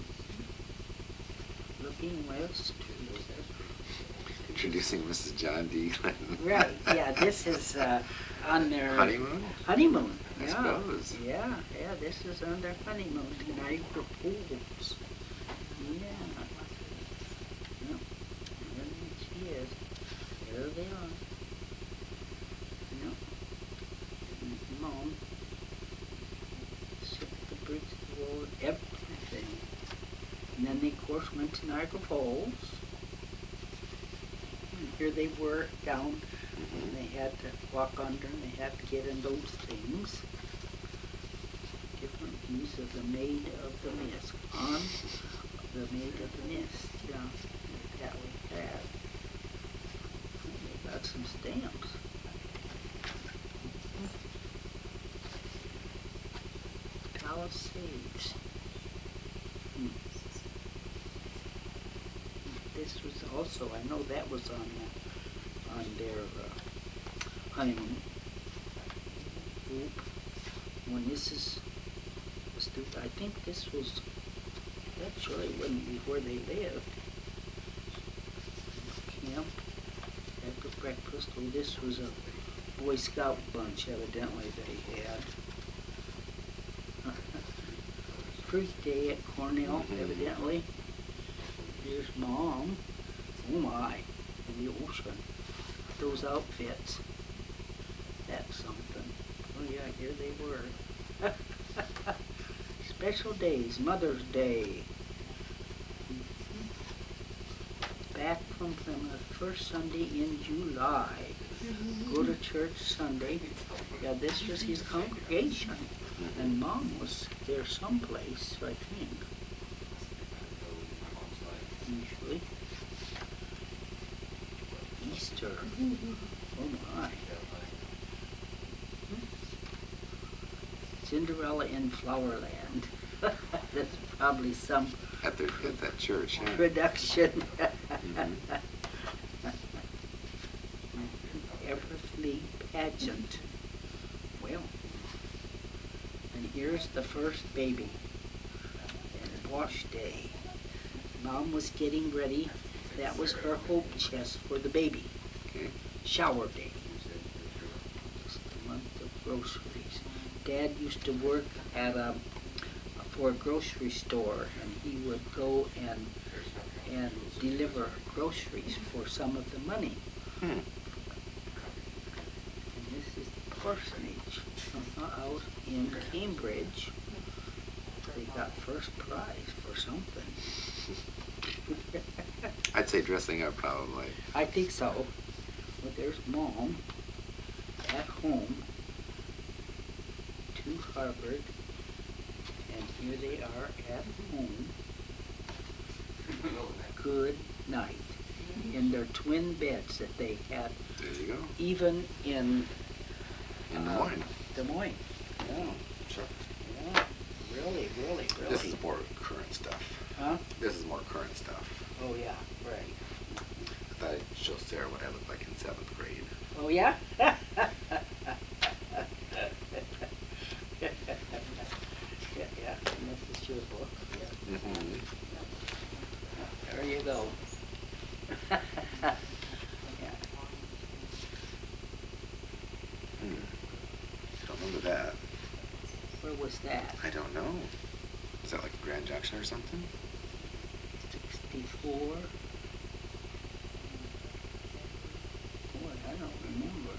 Looking west. introducing Missus John D. Clinton. Right, yeah, this is uh, on their Honeymoon? honeymoon. I Yeah. suppose. Yeah, yeah, this is on their honeymoon to Niagara Falls. Yeah. Yep. There she is. There they are. Yep. And Mom. Ship the bridge, the road, everything. And then they, of course, went to Niagara Falls. And here they were down, and they had to walk under, and they had to get in those things. Different views of the Maid of the Mist. On the Maid of the Mist, yeah. That was that. They got some stamps. Palisades. Hmm. This was also, I know that was on uh, on their uh, honeymoon. Oop. When this is, I think this was actually when before they lived. Camp after breakfast. Oh, this was a Boy Scout bunch evidently they had. First day at Cornell, Mhm. evidently. Here's Mom. Oh my, in the ocean. Those outfits. That's something. Oh yeah, here they were. Special days, Mother's Day. Back from Plymouth, first Sunday in July. Go to church Sunday. Yeah, this was his congregation. And Mom was there someplace, I think. Usually. Easter. Oh my. Cinderella in Flowerland. That's probably some At their at that church, yeah. production. Mhm. Eversley pageant. Well, and here's the first baby. And wash day. Mom was getting ready. That was her hope chest for the baby. Okay. Okay. shower day. It's the month of groceries. Dad used to work at a, for a grocery store, and he would go and, and deliver groceries for some of the money. Hmm. And this is the parsonage uh, out in Cambridge. They got first prize for something. I'd say dressing up probably. I think so. Well, there's Mom at home to Harvard, and here they are at home. Good night. In their twin beds that they had, There you go. even in In Des uh, Moines. Des Moines. Yeah, Sure. yeah. Really, really, really. This is more current stuff. Huh? This is more current stuff. Oh yeah, right. I thought I'd show Sarah what I looked like in seventh grade. Oh yeah? yeah, yeah. And this is your book. Yeah. Mm-hmm. There you go. yeah. Hmm. Don't remember that. Where was that? I don't know. Is that like Grand Junction or something? sixty-four? Boy, I don't remember.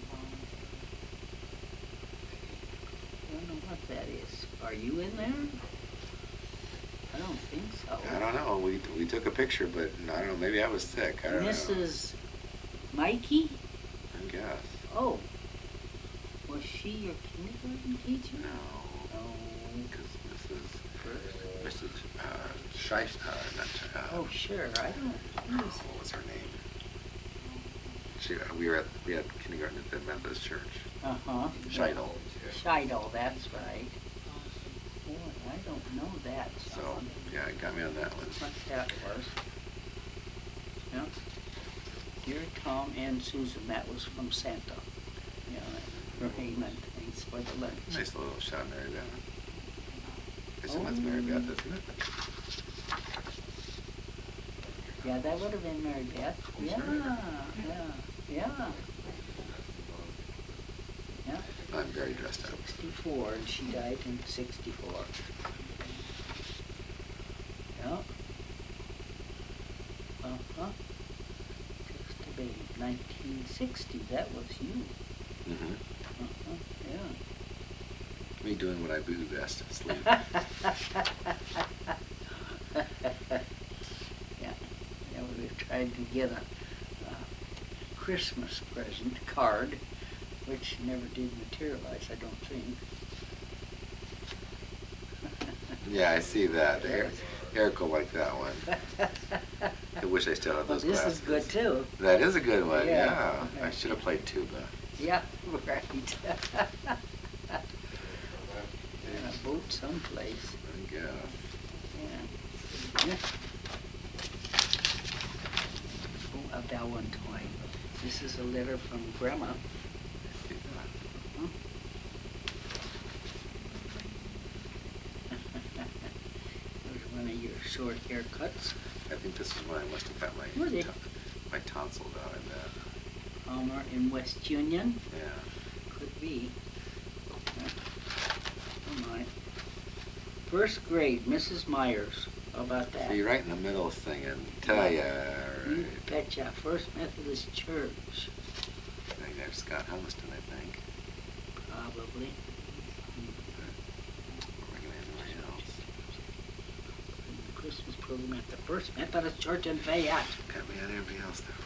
I don't know what that is. Are you in there? I don't think so. I don't know. We we took a picture, but I don't know. Maybe I was sick. I don't know. Missus Mikey? I guess. Oh. Was she your kindergarten teacher? No. Oh. Because Missus First. Missus Uh, Scheich, uh, not Scheich, uh, Oh, sure. I don't. oh, what was her name? She, uh, we were at we had kindergarten at the Methodist Church. Uh huh. Scheidel. Scheidel, that's right. Boy, I don't know that. So song. yeah, it got me on that one. What that was. Yeah. Dear Tom and Susan, that was from Santa. Yeah, for payment. Thanks for the lunch. Nice little shot, of Mary Beth. I assume that's Mary Beth, isn't it? Yeah, that would have been Mary Beth. I'm Yeah, sure. yeah, yeah. Yeah. I'm very dressed up. sixty-four, and she died in sixty-four. Yeah. Uh-huh. Just a baby. nineteen sixty, that was you. Mm-hmm. Uh-huh, yeah. Me doing what I do best, sleep. yeah. Yeah, we were trying to get a, a Christmas present card, which never did materialize, I don't think. Yeah, I see that. Eric, Eric will like that one. I wish I still had Well, those this glasses. is good too. That is a good one, Yeah. yeah. I should have played tuba. Yeah, right. In a boat someplace. There you go. Yeah. Yeah. Oh, a Valentine. This is a letter from Grandma. Huh? There's one of your short haircuts. I think this is when I must have got my Really? ton- my tonsils out, I bet. Palmer in West Union. Yeah. Could be. Yeah. Oh my. First grade, Missus Myers. How about that? See, right in the middle singing. Tell ya. You Right. betcha. First Methodist Church. I think there's Scott Humiston, I think. Probably. Don't recognize anybody else. The Christmas program at the First Methodist Church in Fayette. Got me on everybody else, though.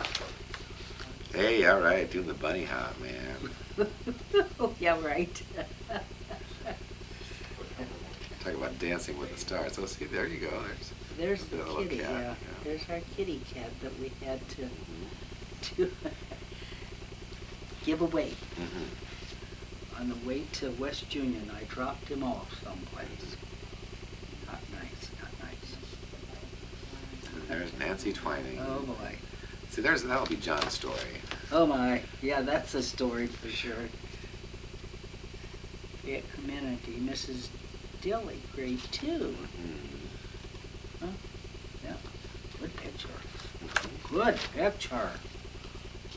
Hey, all right, doing the bunny hop, man. Oh, yeah, right. Talk about dancing with the stars. Oh, see, there you go. There's, There's a the little kitty, cat, yeah. yeah. There's our kitty cat that we had to, Mhm. to give away. Mhm. On the way to West Union, I dropped him off someplace. Not nice, not nice. And there's Nancy Twining. Oh, boy. See, there's that'll be John's story. Oh, my. Yeah, that's a story for sure. Fayette Community, Missus Dilly, grade two. Mhm. Huh? Yeah. Good picture. Mhm. Good picture.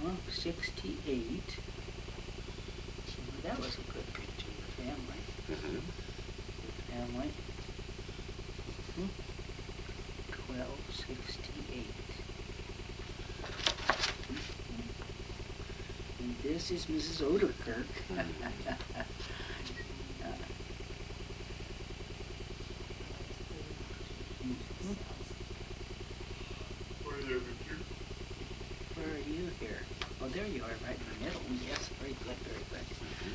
Uh-huh, sixty-eight. Well, that was a good picture of the family. Mm-hmm. Good family. Hmm. twelve sixty-eight. Mm-hmm. And this is Missus Oderkirk. Mm-hmm. Where are you here? Oh, there you are, right in the middle. Yes, very good, very good. Mm-hmm.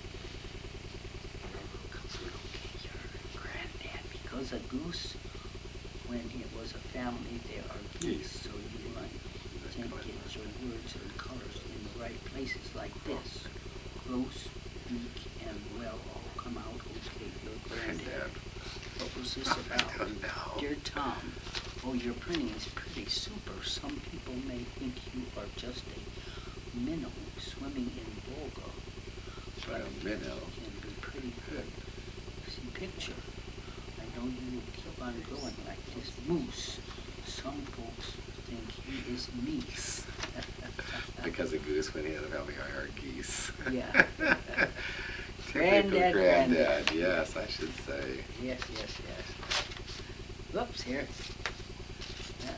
Your granddad, because a goose, when it was a family, there are geese, so you want to get your words and colors in the right places like this. Gross, beak, and well all come out okay. Your granddad. What was this about? I don't know. Dear Tom, oh, your printing is pretty super. Some people may think you are just a minnow swimming in Volga, but A minnow. it can be pretty good. See picture. I know you will keep on going like this. Moose. Some folks think he is meese. Because a goose when he had a family, I heard geese. Yeah. Typical Granddad, granddad, granddad. yes, I should say. Yes, yes, yes. Whoops, here. Yeah.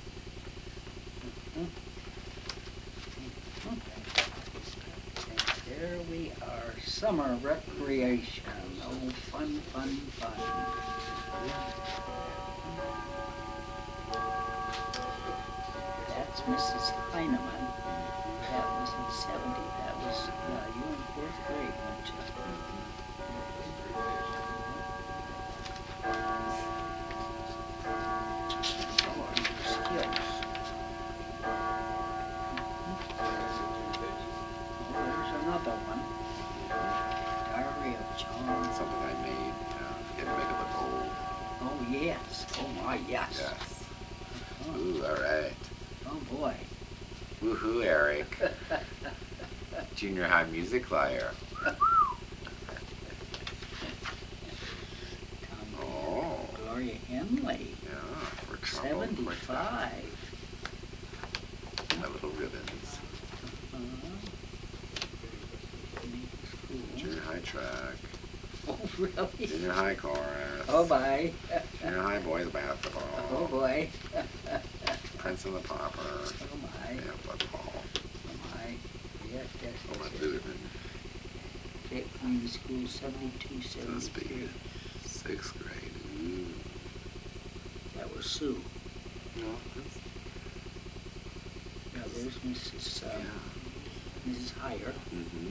Mhm. Mhm. And there we are, summer recreation. Oh, fun, fun, fun. That's Missus Heineman. That was in seventy. That was, yeah, you in fourth grade, weren't you? How are your skills? Oh, there's another one. Diary of John. Something I made, uh, to make it look old. Oh, yes. Oh, my, yes. Yes. Oh, Ooh, all right. oh boy. Woohoo, Eric. Junior high music lyre. Tom Oh. Gloria Henley. Yeah, for trombone quartet. seventy-five. My little ribbons. Uh-huh. Cool. Junior high track. Oh, really? Junior high chorus. Oh, bye. Junior high boys basketball. Oh, boy. Prince and the Pauper. Oh, my. Yeah, football. Oh, my. Yes, yes, Oh, my yes, yes. Lutheran. Fayette Community School, seventy-two, So to seventy-three. speak. Sixth grade. Ooh. That was Sue. No, that's, Now, there's Missus Uh, yeah. Missus Heyer. Mm-hmm.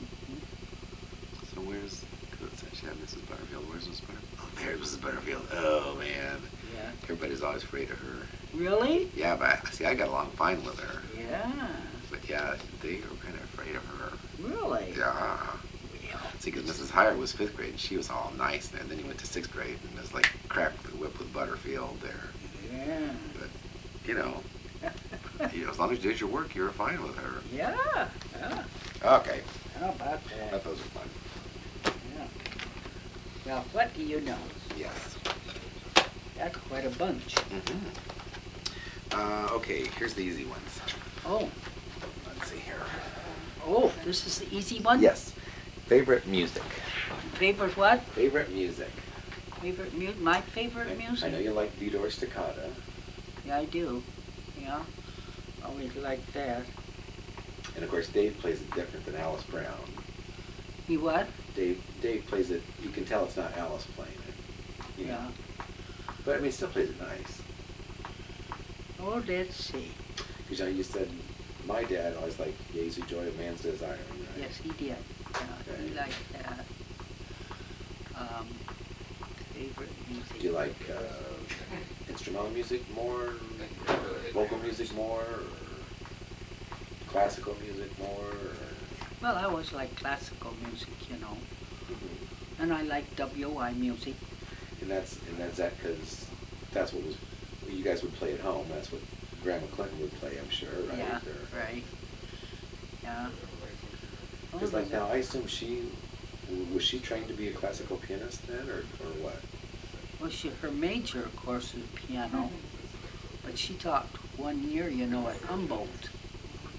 So where's, good, she had Missus Butterfield. Where's Missus Butterfield? Oh, there's Missus Butterfield. Oh, man. Yeah. Everybody's always afraid of her. Really? Yeah, but see, I got along fine with her. Yeah. But yeah, they were kind of afraid of her. Really? Yeah. Well, See, because Missus Heyer was fifth grade, and she was all nice, and then he went to sixth grade, and it was like crack the whip with Butterfield there. yeah. But, you know, you know, as long as you did your work, you were fine with her. Yeah. Yeah. Okay. How about I that? thought those were fun. Yeah. Well, what do you know? Yes. That's quite a bunch. Mm-hmm. Uh, okay, here's the easy ones. Oh. Let's see here. Oh, this is the easy one? Yes. Favorite music. Favorite what? Favorite music. Favorite mu- my favorite I, music? I know you like Vidor Staccato. Yeah, I do. Yeah. Always like that. And of course, Dave plays it different than Alice Brown. You what? Dave Dave plays it, you can tell it's not Alice playing it. You know? Yeah. But I mean, he still plays it nice. Oh, let's see. Because you know, you said, my dad always liked Yesu Joy of Man's Desire, right? Yes, he did. Yeah, he Okay. liked that. Um, favorite music. Do you like uh, instrumental music more, vocal music more, or classical music more? Or... Well, I always like classical music, you know. Mhm. And I like W I music. And that's and that's that because that's what was what you guys would play at home. That's what Grandma Clinton would play, I'm sure, right? Yeah, Or- right. Yeah. Because like now, I assume she, was she trained to be a classical pianist then, or, or what? Well, she, her major, of course, is piano, but she taught one year, you know, at Humboldt.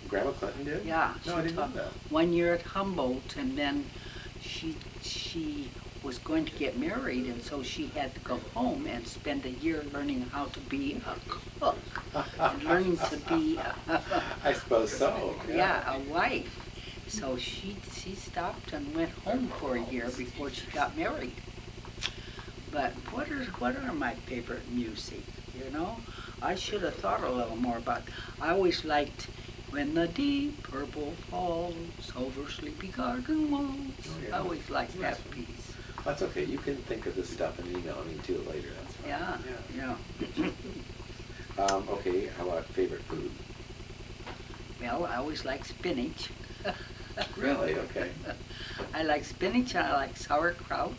Grandma Clinton did? Yeah. No, she I didn't know taught that. one year at Humboldt, and then she she was going to get married, and so she had to go home and spend a year learning how to be a cook and learning to be a, I suppose so. Yeah. yeah, a wife. So she she stopped and went home for a year before she got married. But what are what are my favorite music? You know, I should have thought a little more about. I always liked When the Deep Purple Falls Over Sleepy Garden Walls. Oh, yeah. I always liked Nice that one. piece. That's okay. You can think of this stuff and email me too later. That's fine. Yeah, Yeah. yeah. Um, okay. How about favorite food? Well, I always liked spinach. Really? Okay. I like spinach and I like sauerkraut.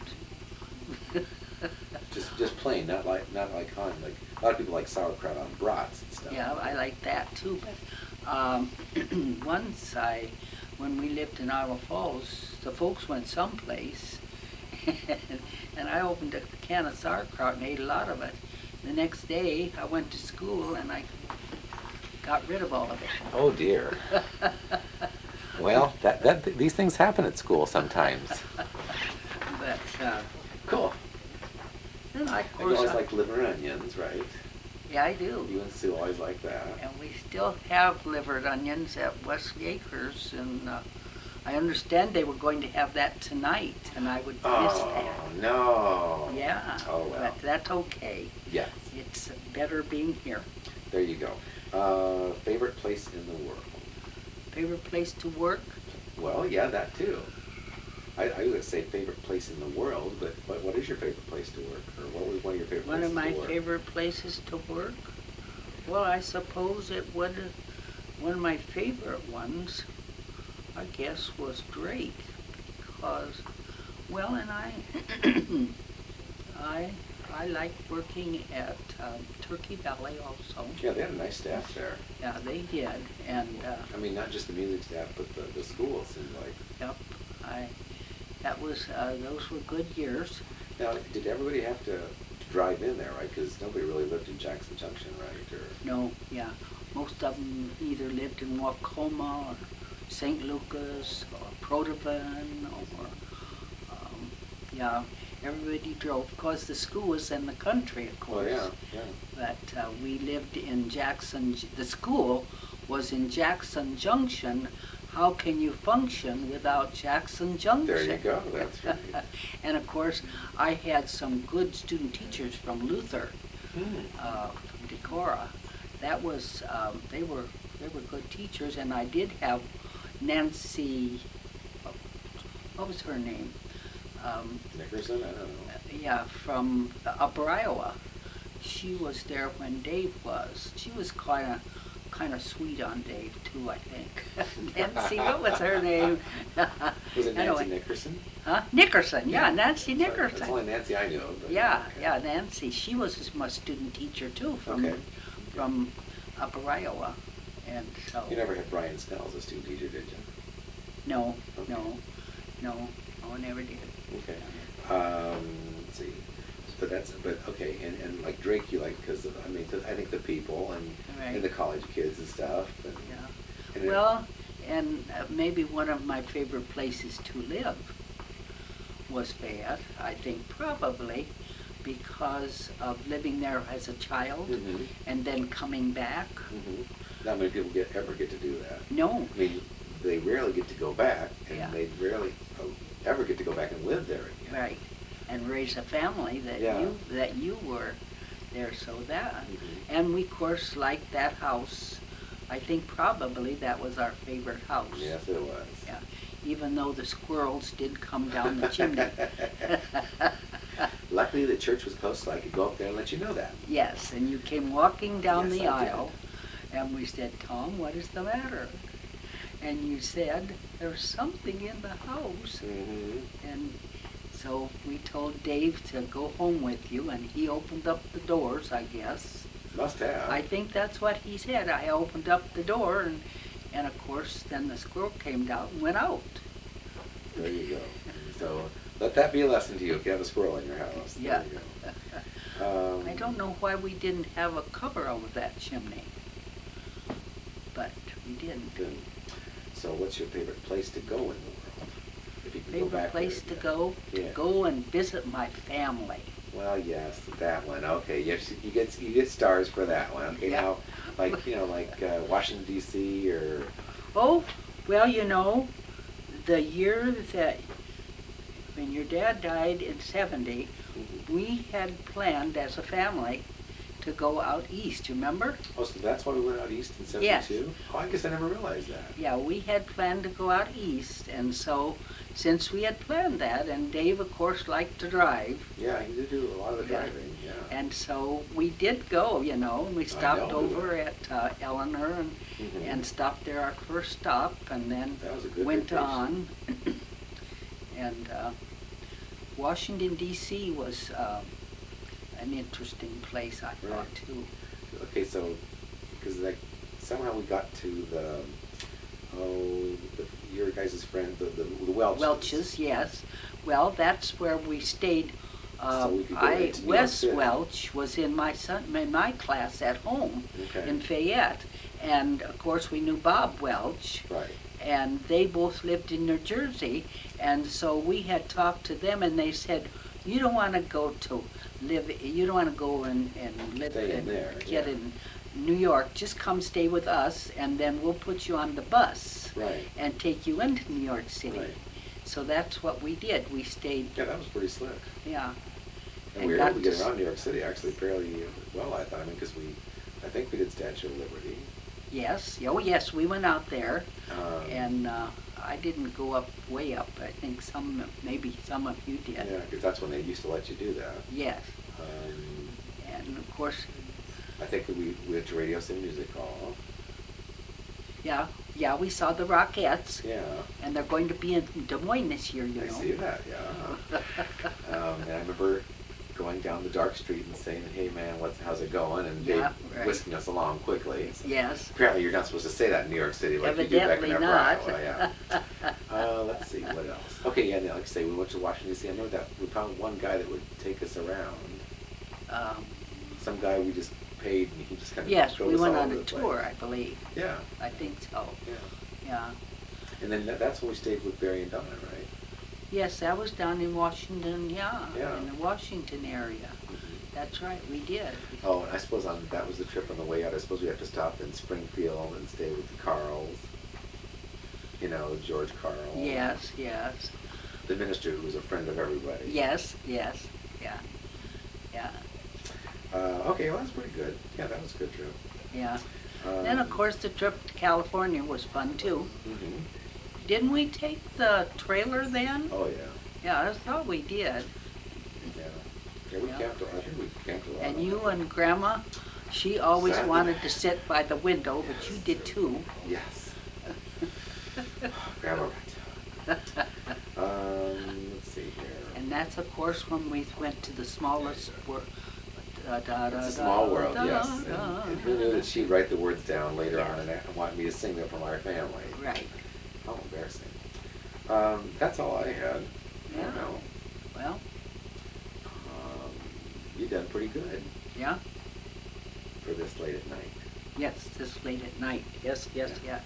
Just just plain, not like not like on like a lot of people like sauerkraut on brats and stuff. Yeah, I like that too. But um, once I, when we lived in Iowa Falls, the folks went someplace, and I opened a can of sauerkraut and ate a lot of it. The next day, I went to school and I got rid of all of it. Oh dear. Well, that that these things happen at school sometimes. But uh, Cool. then I, of You course, always I- like liver and onions, right? yeah, I do. You and Sue always like that. And we still have livered onions at Wesley Acres, and uh, I understand they were going to have that tonight, and I would miss Oh that. no. Yeah, Oh well. but that's okay. Yes. It's better being here. There you go. Uh, favorite place in the world? Favorite place to work? Well, yeah, that too. I, I would say favorite place in the world, but what, what is your favorite place to work? Or what was one of your favorite One places of my to work? favorite places to work? Well, I suppose it would, one of my favorite ones, I guess, was Drake, because, well, and I, I, I like working at um, Turkey Valley also. Yeah, they had a nice staff there. Yeah, they did, and, uh, I mean, not just the music staff, but the, the school seemed like. yep, I, that was, uh, those were good years. Now, did everybody have to drive in there, right? Because nobody really lived in Jackson Junction, right? Or No, yeah, most of them either lived in Wacoma or Saint Lucas or Protovan or, um, yeah, everybody drove, because the school was in the country, of Well, course. yeah, yeah. But uh, we lived in Jackson, the school was in Jackson Junction. How can you function without Jackson Junction? There you go, that's right. And of course, I had some good student teachers from Luther, Hmm. uh, from Decorah. That was, um, they were, they were good teachers, and I did have Nancy, what was her name? Um, Nickerson? I don't know. yeah, from Upper Iowa. She was there when Dave was. She was kind of, kind of sweet on Dave too, I think. Nancy, what was her name? Was it Nancy Anyway. Nickerson? Huh? Nickerson, yeah, Nancy Sorry, Nickerson. That's the only Nancy I knew of. But Yeah, okay. yeah, Nancy. She was my student teacher too from Okay. from Upper Iowa, and so. You never had Brian Snell as a student teacher, did you? No, Okay. no, no, no, I never did. Okay. Um, let's see. But that's, but okay, and, and like Drake you like because of, I mean, 'cause I think the people and, Right. and the college kids and stuff. And, Yeah. and it- Well, and uh, maybe one of my favorite places to live was Fayette. I think probably because of living there as a child Mhm. and then coming back. Mhm. Not many people get ever get to do that. No, I mean, they rarely get to go back, and Yeah. they rarely uh, ever get to go back and live there again. right, and raise a family that Yeah. you that you were there. So that, Mhm. and we of course liked that house. I think probably that was our favorite house. Yes, it was. Yeah, even though the squirrels did come down the chimney. Luckily, the church was close, so I could go up there and let you know that. Yes, and you came walking down Yes, the I did. aisle, and we said, Tom, what is the matter? And you said, there's something in the house. Mm-hmm. And so we told Dave to go home with you, and he opened up the doors, I guess. Must have. I think that's what he said. I opened up the door, and, and of course, then the squirrel came down and went out. There you go. So let that be a lesson to you if you have a squirrel in your house. There Yeah. you go. Um, I don't know why we didn't have a cover over that chimney. but we didn't. Good. So what's your favorite place to go in the world? If you could go Favorite back place there to again. go? To Yeah. go and visit my family. Well, yes, that one. Okay, yes, you get you get stars for that one. Okay, Yeah. now, like you know, like uh, Washington D C or Oh, well, you know, the year that when your dad died in seventy, we had planned as a family to go out east, remember? oh, so that's why we went out east in Yes. seventy-two. Oh, I guess I never realized that. Yeah, we had planned to go out east, and so since we had planned that, and Dave, of course, liked to drive, Yeah, he did do a lot of the Yeah. driving. Yeah. and so we did go, you know, and we stopped know. over at uh, Eleanor and, Mhm. and stopped there our first stop, and then That was a good went vacation. on. And uh, Washington D C was uh, an interesting place, I thought, Right. too. Okay, so because like somehow we got to the oh the, your guys' friend the the, the Welch. Welch's, yes. Well, that's where we stayed. Uh, So we could go I into New York Wes City. Welch was in my son in my class at home Okay. in Fayette, and of course we knew Bob Welch, Right. and they both lived in New Jersey, and so we had talked to them, and they said, "You don't want to go to live. You don't want to go and, and live Stay in and there, get yeah. in New York. Just come stay with us, and then we'll put you on the bus Right. and take you into New York City." Right. So that's what we did. We stayed, Yeah, that was pretty slick. yeah. And And we were got able to get to s- around New York City actually fairly well, I thought. I mean, because we, I think we did Statue of Liberty. Yes, oh yes, we went out there, Um, and uh, I didn't go up way up. I think some, maybe some of you did. yeah, because that's when they used to let you do that. Yes, Um, and of course, I think that we we went to Radio City Music Hall. yeah, yeah, we saw the Rockettes, Yeah. and they're going to be in Des Moines this year, you I know. see that, yeah. um, and I remember going down the dark street and saying, "Hey, man, what's how's it going?" And Yeah, Dave right. whisking us along quickly. So Yes, apparently, you're not supposed to say that in New York City like you do back in evidently Upper not. Iowa. Yeah. Uh, let's see what else. Okay, yeah, now, like I say, we went to Washington D C. I know that we found one guy that would take us around. um, Some guy we just paid, and he just kind of yes, drove we us went all on over a the tour, place. I believe. Yeah, I think so, yeah. yeah. And then that, that's when we stayed with Barry and Donna, right? Yes, that was down in Washington, yeah, Yeah. in the Washington area. That's right, we did. Oh, and I suppose on that was the trip on the way out. I suppose we had to stop in Springfield and stay with the Carls. You know, George Carl. Yes, yes, The minister who was a friend of everybody. yes, yes, yeah, yeah, Uh, okay, well that's pretty good. Yeah, that was a good trip. yeah. Um, Then, of course, the trip to California was fun, too. mhm. Didn't we take the trailer then? Oh yeah, Yeah, I thought we did. yeah. Yeah, we Yeah. camped. I think we camped a lot. And on you that. and Grandma, she always Sadly. wanted to sit by the window, but you did too. Yes. Grandma right. Um, let's see here. And that's, of course, when we went to the smallest wor- da, da, da, It's a da, small world, da, yes. da. And, and who knew that she'd write the words down later Yeah. on and a- want me to sing them from our family? Right, How embarrassing. Um, that's all I had. I Yeah. don't know. well, Um, you done pretty good yeah, for this late at night. yes, this late at night, yes, yes, yeah.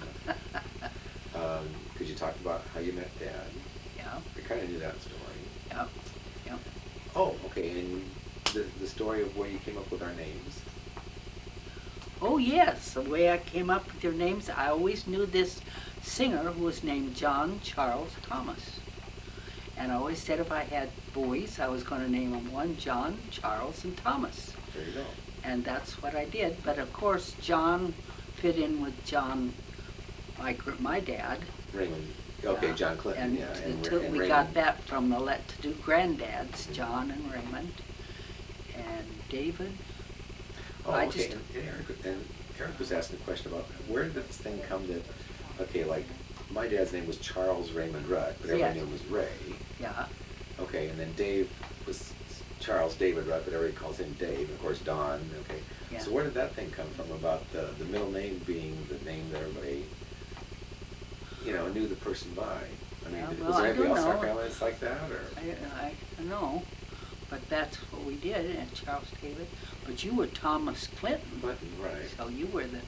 Um, because you talked about how you met Dad. Yeah, I kind of knew that story. yeah, yeah. Oh, okay, and the, the story of where you came up with our names. Oh, yes, the way I came up with your names, I always knew this singer who was named John Charles Thomas. And I always said if I had boys, I was going to name them one, John, Charles, and Thomas. There you go. And that's what I did. But of course, John fit in with John, my, gr- my dad. Raymond. Okay, Yeah. John Clinton, And, yeah. the And, two- Ra- and we Raymond. got that from the let-to-do granddads, John and Raymond. And David. Oh, I okay. just- And, and Eric, and Eric was asking a question about where did this thing come that, okay, like, my dad's name was Charles Raymond Rudd, but everybody Yes. knew him as Ray. Yeah, Okay, and then Dave was Charles David Rudd, but everybody calls him Dave. Of course, Don. Okay. Yeah. So where did that thing come from about the, the middle name being the name that everybody, you know, knew the person by? I mean, Yeah, was well, there I anybody don't else in our know. family that's like that, or? I, I don't know, but that's what we did, and Charles David. But you were Thomas Clinton, Clinton, right. so you were the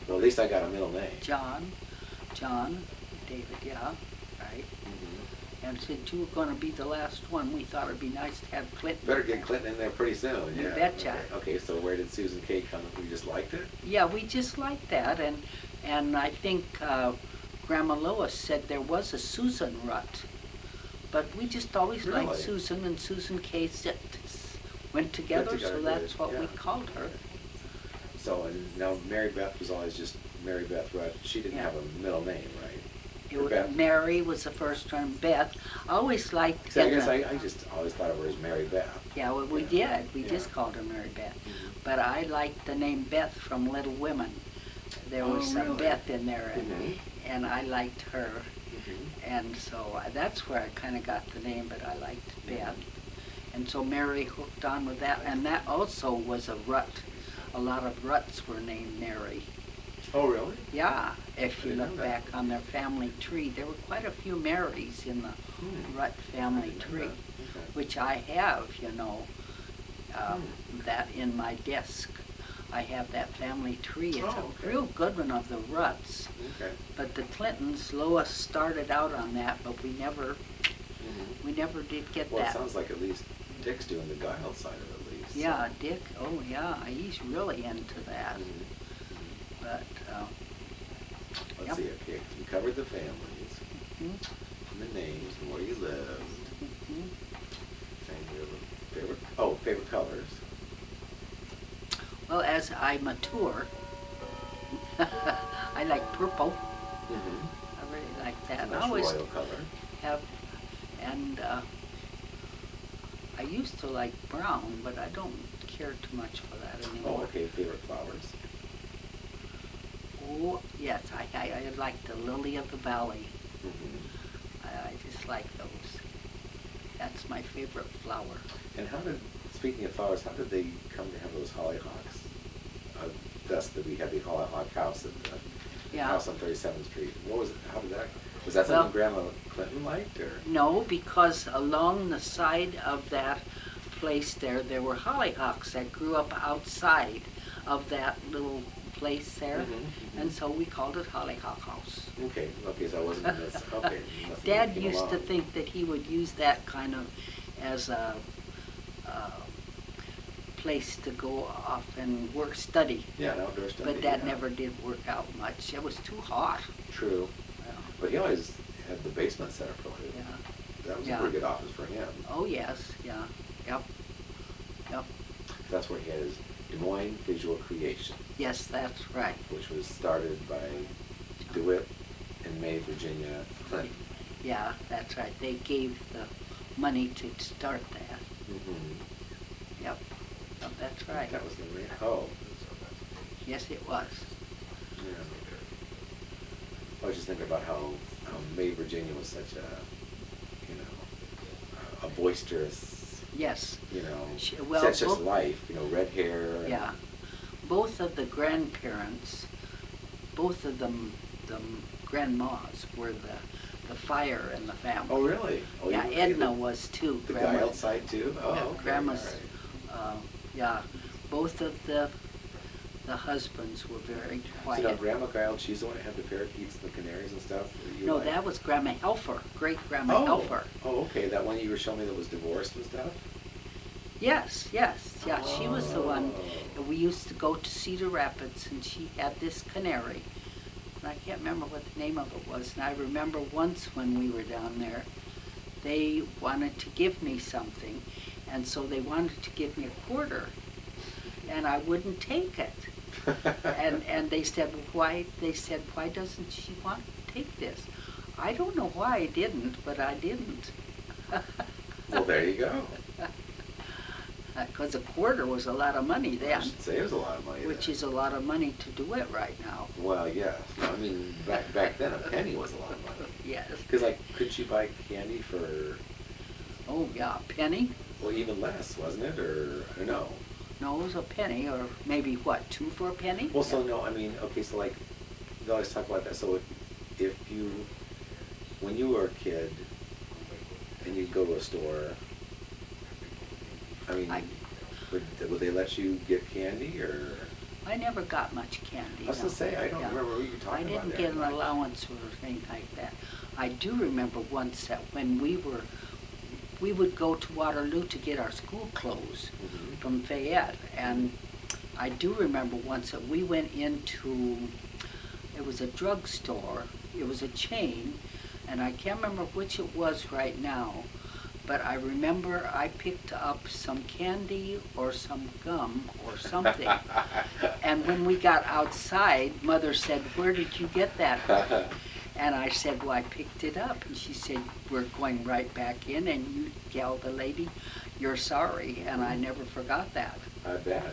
Well, at least I got a middle name. John, John, David, yeah, right. Mm-hmm. And since you were gonna be the last one, we thought it'd be nice to have Clinton. Better get Clinton in there pretty soon, You yeah. betcha. Okay. Okay, so where did Susan K come? We just liked it? Yeah, we just liked that, and, and I think uh, Grandma Lois said there was a Susan Rutt, but we just always liked Really? Susan, and Susan K sit- went together, together, so that's good, what we yeah. called her. So, and now Mary Beth was always just Mary Beth Rutt. She didn't Yeah. have a middle name, right? It Or was, Beth? Mary was the first term, Beth. I always liked. So I in guess the- I, I just always thought of her as Mary Beth. Yeah, well, we Yeah. did. We Yeah. just called her Mary Beth. Mhm. But I liked the name Beth from Little Women. There was Oh, some really? Beth in there, and, Mhm. and I liked her. Mhm. And so I- that's where I kind of got the name, but I liked Beth. And so Mary hooked on with that, and that also was a Rutt. A lot of Rutts were named Mary. Oh, really? Yeah, if you I didn't look know that. back on their family tree, there were quite a few Marys in the Hmm. Rutt family I didn't know tree, that. Okay. which I have, you know, um, Hmm. that in my desk. I have that family tree. It's Oh, a okay. real good one of the Rutts. Okay. But the Clintons, Lois started out on that, but we never, Mhm. we never did get Well, it that. sounds like at least Dick's doing the guile side of it, at least. so- Yeah, Dick, oh yeah, he's really into that. Mhm. But, uh, Let's Yep. see, okay, we covered the families, mhm, and the names, and where you lived, mhm. and your favorite, oh, favorite colors. Well, as I mature, I like purple. Mm-hmm. I really like that. And I Nice always royal color. have, and uh, I used to like brown, but I don't care too much for that Oh, anymore. okay, favorite flowers. Oh, yes, I, I, I like the lily of the valley. Mm-hmm. I, I just like those. That's my favorite flower. And how did, speaking of flowers, how did they come to have those hollyhocks? Uh, thus, that we had the hollyhock house at the Yeah. house on thirty-seventh Street. What was it? How did that? Was that Well- something Grandma Clinton liked, or? No, because along the side of that place there, there were hollyhocks that grew up outside of that little place there. Mhm, mhm. And so we called it Hollyhock House. Okay, okay, so I wasn't in this. Okay. you must have Dad came used to along. think that he would use that kind of as a, uh place to go off and work, study. Yeah, an outdoor study. But that yeah. never did work out much. It was too hot. True, Yeah. but he always had the basement set up for you. Yeah. That was Yeah. a pretty good office for him. Oh, yes, yeah, yep, yep. That's where he had his Des Moines Visual Creation, Yes, that's right. which was started by DeWitt and May Virginia Clinton. Yeah, that's right. They gave the money to start that. Mm-hmm. Yep, yep, that's right. That was the way. Oh, Yes, it was. yeah. I was just thinking about how, how May Virginia was such a, you know, a boisterous, Yes, you know, She- well, such just both- life, you know, red hair. And, yeah. Both of the grandparents, both of them, the grandmas were the, the fire in the family. Oh, really? Oh, Yeah, you- Edna was too. The Grandma- guy outside too? Oh, Yeah, okay, Grandma's, all right. uh, yeah, both of the, the husbands were very So now quiet. Grandma Guile, she's the one that had the parakeets and the canaries and stuff? Or you No, like- that was Grandma Helfer, great Grandma Oh, Helfer. oh, okay, that one you were showing me that was divorced and stuff? Yes, yes, yeah, she was the one. Oh. And we used to go to Cedar Rapids, and she had this canary. And I can't remember what the name of it was. And I remember once when we were down there, they wanted to give me something, and so they wanted to give me a quarter, and I wouldn't take it. And and they said, why? They said, why doesn't she want to take this? I don't know why I didn't, but I didn't. Well, there you go. Because a quarter was a lot of money I then, should say it was a lot of money which then. is a lot of money to do it right now. Well, yes. I mean, back back then, a penny was a lot of money. Yes. Because, like, could you buy candy for, Oh, yeah, a penny? well, even less, wasn't it? Or, or no? No, it was a penny, or maybe what, two for a penny? Well, so no, I mean, okay, so like, they always talk about that. So if, if you, when you were a kid, and you'd go to a store, I mean, I- would, would they let you get candy, or? I never got much candy. I was no. gonna say, I don't Yeah. remember what you were talking I about didn't there. get an allowance or anything like that. I do remember once that when we were, we would go to Waterloo to get our school clothes Mhm. from Fayette, and I do remember once that we went into, it was a drugstore, it was a chain, and I can't remember which it was right now, but I remember I picked up some candy or some gum or something. And when we got outside, Mother said, "Where did you get that?" And I said, "Well, I picked it up." And she said, "We're going right back in," and you tell the lady you're sorry. And I never forgot that. I bet.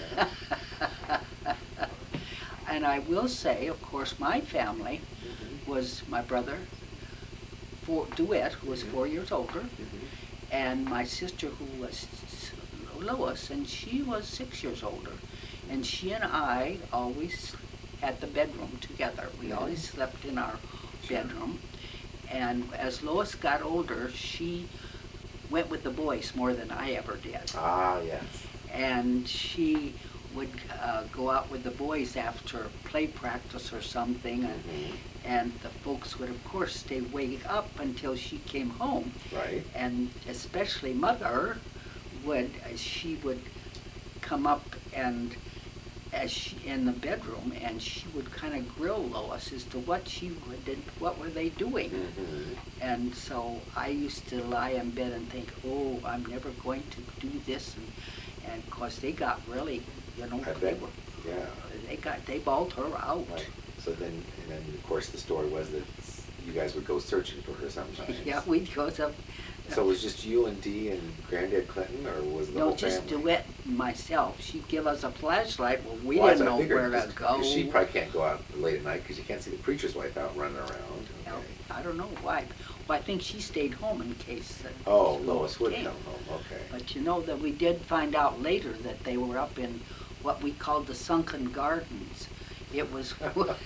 And I will say, of course, my family Mhm. was my brother, four, DeWitt, who was Mhm. four years older, Mhm. and my sister, who was Lois, and she was six years older. And she and I always had the bedroom together. We Mhm. always slept in our Sure. bedroom. And as Lois got older, she went with the boys more than I ever did. Ah, yes. And she would uh, go out with the boys after play practice or something, and, Mhm. and the folks would, of course, stay way up until she came home. Right. And especially Mother would, she would come up and as she in the bedroom, and she would kind of grill Lois as to what she would did, what were they doing. Mhm. And so I used to lie in bed and think, oh, I'm never going to do this, and and of course they got really, you know, I they bet. were, Yeah. they got they bawled her out. Right. So then, and then of course the story was that you guys would go searching for her sometimes. Yeah, we'd go to. So it was just you and Dee and Granddad Clinton, or was the No, whole just family? DeWitt and myself. She'd give us a flashlight. Well, we Well, that's didn't what I know figured, where to 'cause- go. 'cause she probably can't go out late at night because you can't see the preacher's wife out running around. No, Okay. I don't know why. Well, I think she stayed home in case. Uh, Oh, Lois Lois would came. come home. Okay. But you know that we did find out later that they were up in what we called the sunken gardens. It was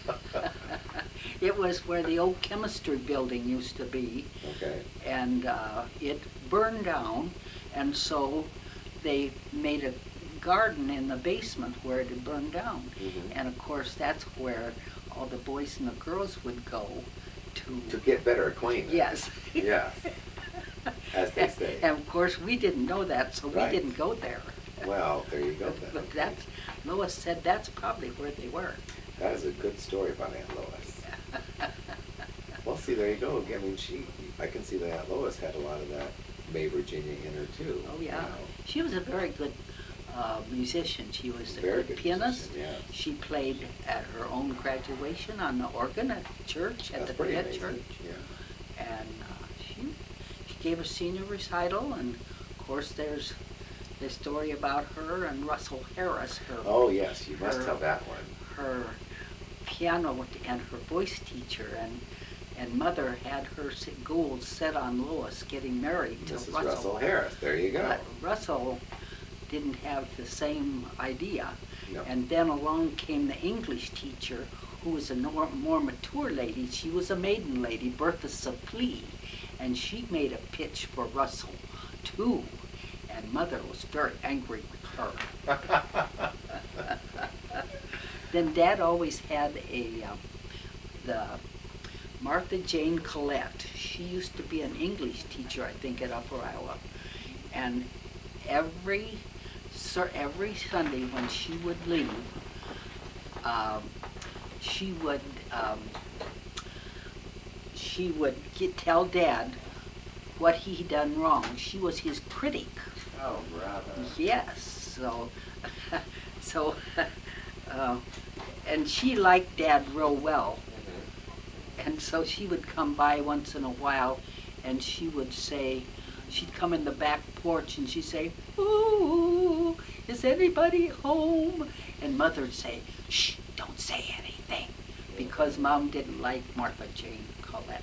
it was where the old chemistry building used to be, Okay. and uh, it burned down, and so they made a garden in the basement where it had burned down. Mhm. And of course, that's where all the boys and the girls would go to. To get better acquainted. Yes. Yes. As they say. And of course, we didn't know that, so we Right. didn't go there. Well, there you go then. But Okay. that's, Lois said that's probably where they were. That is a good story about Aunt Lois. Well, see, there you go. I mean, she, I can see that Aunt Lois had a lot of that May, Virginia in her too. Oh, you yeah. know. She was a very good uh, musician. She was a Very good good pianist. musician, yeah. She played at her own graduation on the organ at the church, at That's the pretty Fayette amazing. church. Yeah. And uh, she, she gave a senior recital, and of course there's the story about her and Russell Harris, her, Oh, yes, you must her- tell that one. her piano and her voice teacher, and and Mother had her s- gold set on Lois getting married to Missus Russell. Russell Harris. There you go. But Russell didn't have the same idea. No. And then along came the English teacher, who was a nor- more mature lady. She was a maiden lady, Bertha Supplee, and she made a pitch for Russell, too. And Mother was very angry with her. Then Dad always had a, uh, the Martha Jane Collette. She used to be an English teacher, I think, at Upper Iowa. And every, sir, every Sunday when she would leave, um, she would, um, she would get, tell Dad what he done wrong. She was his critic. Oh, brother. Yes, so, so, uh, and she liked Dad real well. And so she would come by once in a while, and she would say, she'd come in the back porch and she'd say, "Ooh, is anybody home?" And Mother'd say, "Shh, don't say anything," because Mom didn't like Martha Jane Collette.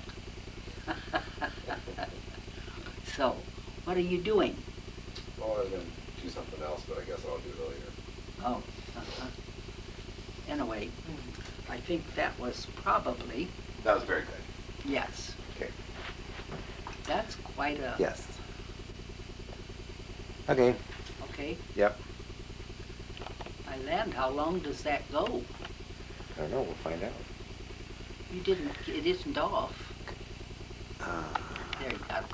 So, what are you doing? Well, I was gonna do something else, but I guess I'll do it later. Oh, uh-huh. Anyway, I think that was probably, That was very good. yes, Okay. that's quite a, Yes. Okay. okay. Yep. I my land, how long does that go? I don't know, we'll find out. You didn't, it isn't off. Uh, There you go.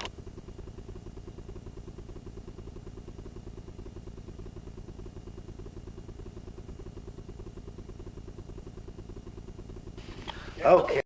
Okay.